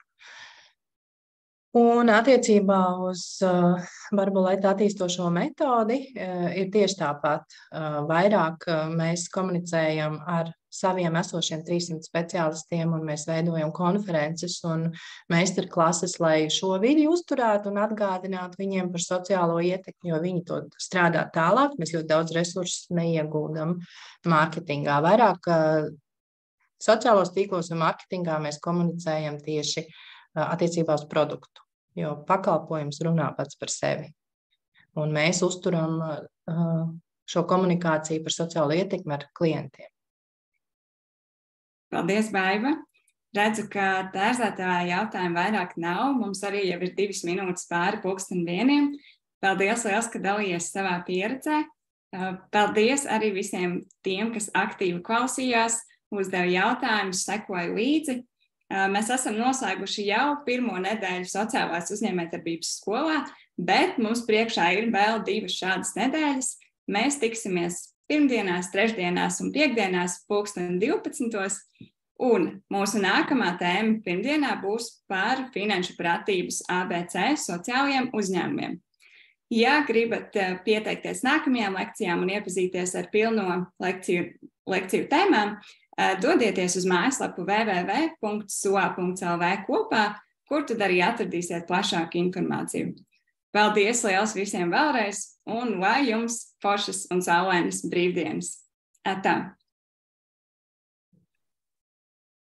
Un attiecībā uz uh, Barboleta attīstošo metodi uh, ir tieši tāpat. Uh, vairāk uh, mēs komunicējam ar saviem esošiem trīssimti speciālistiem, un mēs veidojam konferences un meistarklases, lai šo vidi uzturētu un atgādinātu viņiem par sociālo ietekmi, jo viņi to strādā tālāk. Mēs ļoti daudz resursus neiegūdam mārketingā. Vairāk uh, sociālos tīklos un mārketingā mēs komunicējam tieši uh, attiecībā uz produktu, jo pakalpojums runā pats par sevi. Un mēs uzturam uh, šo komunikāciju par sociālo ietekmi ar klientiem. Paldies, Baiba! Redzu, ka tērzētā jautājumu vairāk nav. Mums arī jau ir divas minūtes pāri pulksten vieniem. Paldies, liels, ka dalījies savā pieredzē. Paldies arī visiem tiem, kas aktīvi klausījās, uzdeva jautājumus, sekoja līdzi. Mēs esam noslēguši jau pirmo nedēļu sociālās uzņēmējdarbības skolā, bet mums priekšā ir vēl divas šādas nedēļas. Mēs tiksimies pirmdienās, trešdienās un piekdienās pulksten divpadsmitos, un mūsu nākamā tēma pirmdienā būs par finanšu pratības A B C sociālajiem uzņēmumiem. Ja gribat pieteikties nākamajām lekcijām un iepazīties ar pilno lekciju, lekciju tēmām, dodieties uz mājaslapu w w w punkts s o a punkts l v kopā, kur tad arī atradīsiet plašāku informāciju. Paldies liels visiem vēlreiz, un lai jums foršas un saulainas brīvdienas. Atā!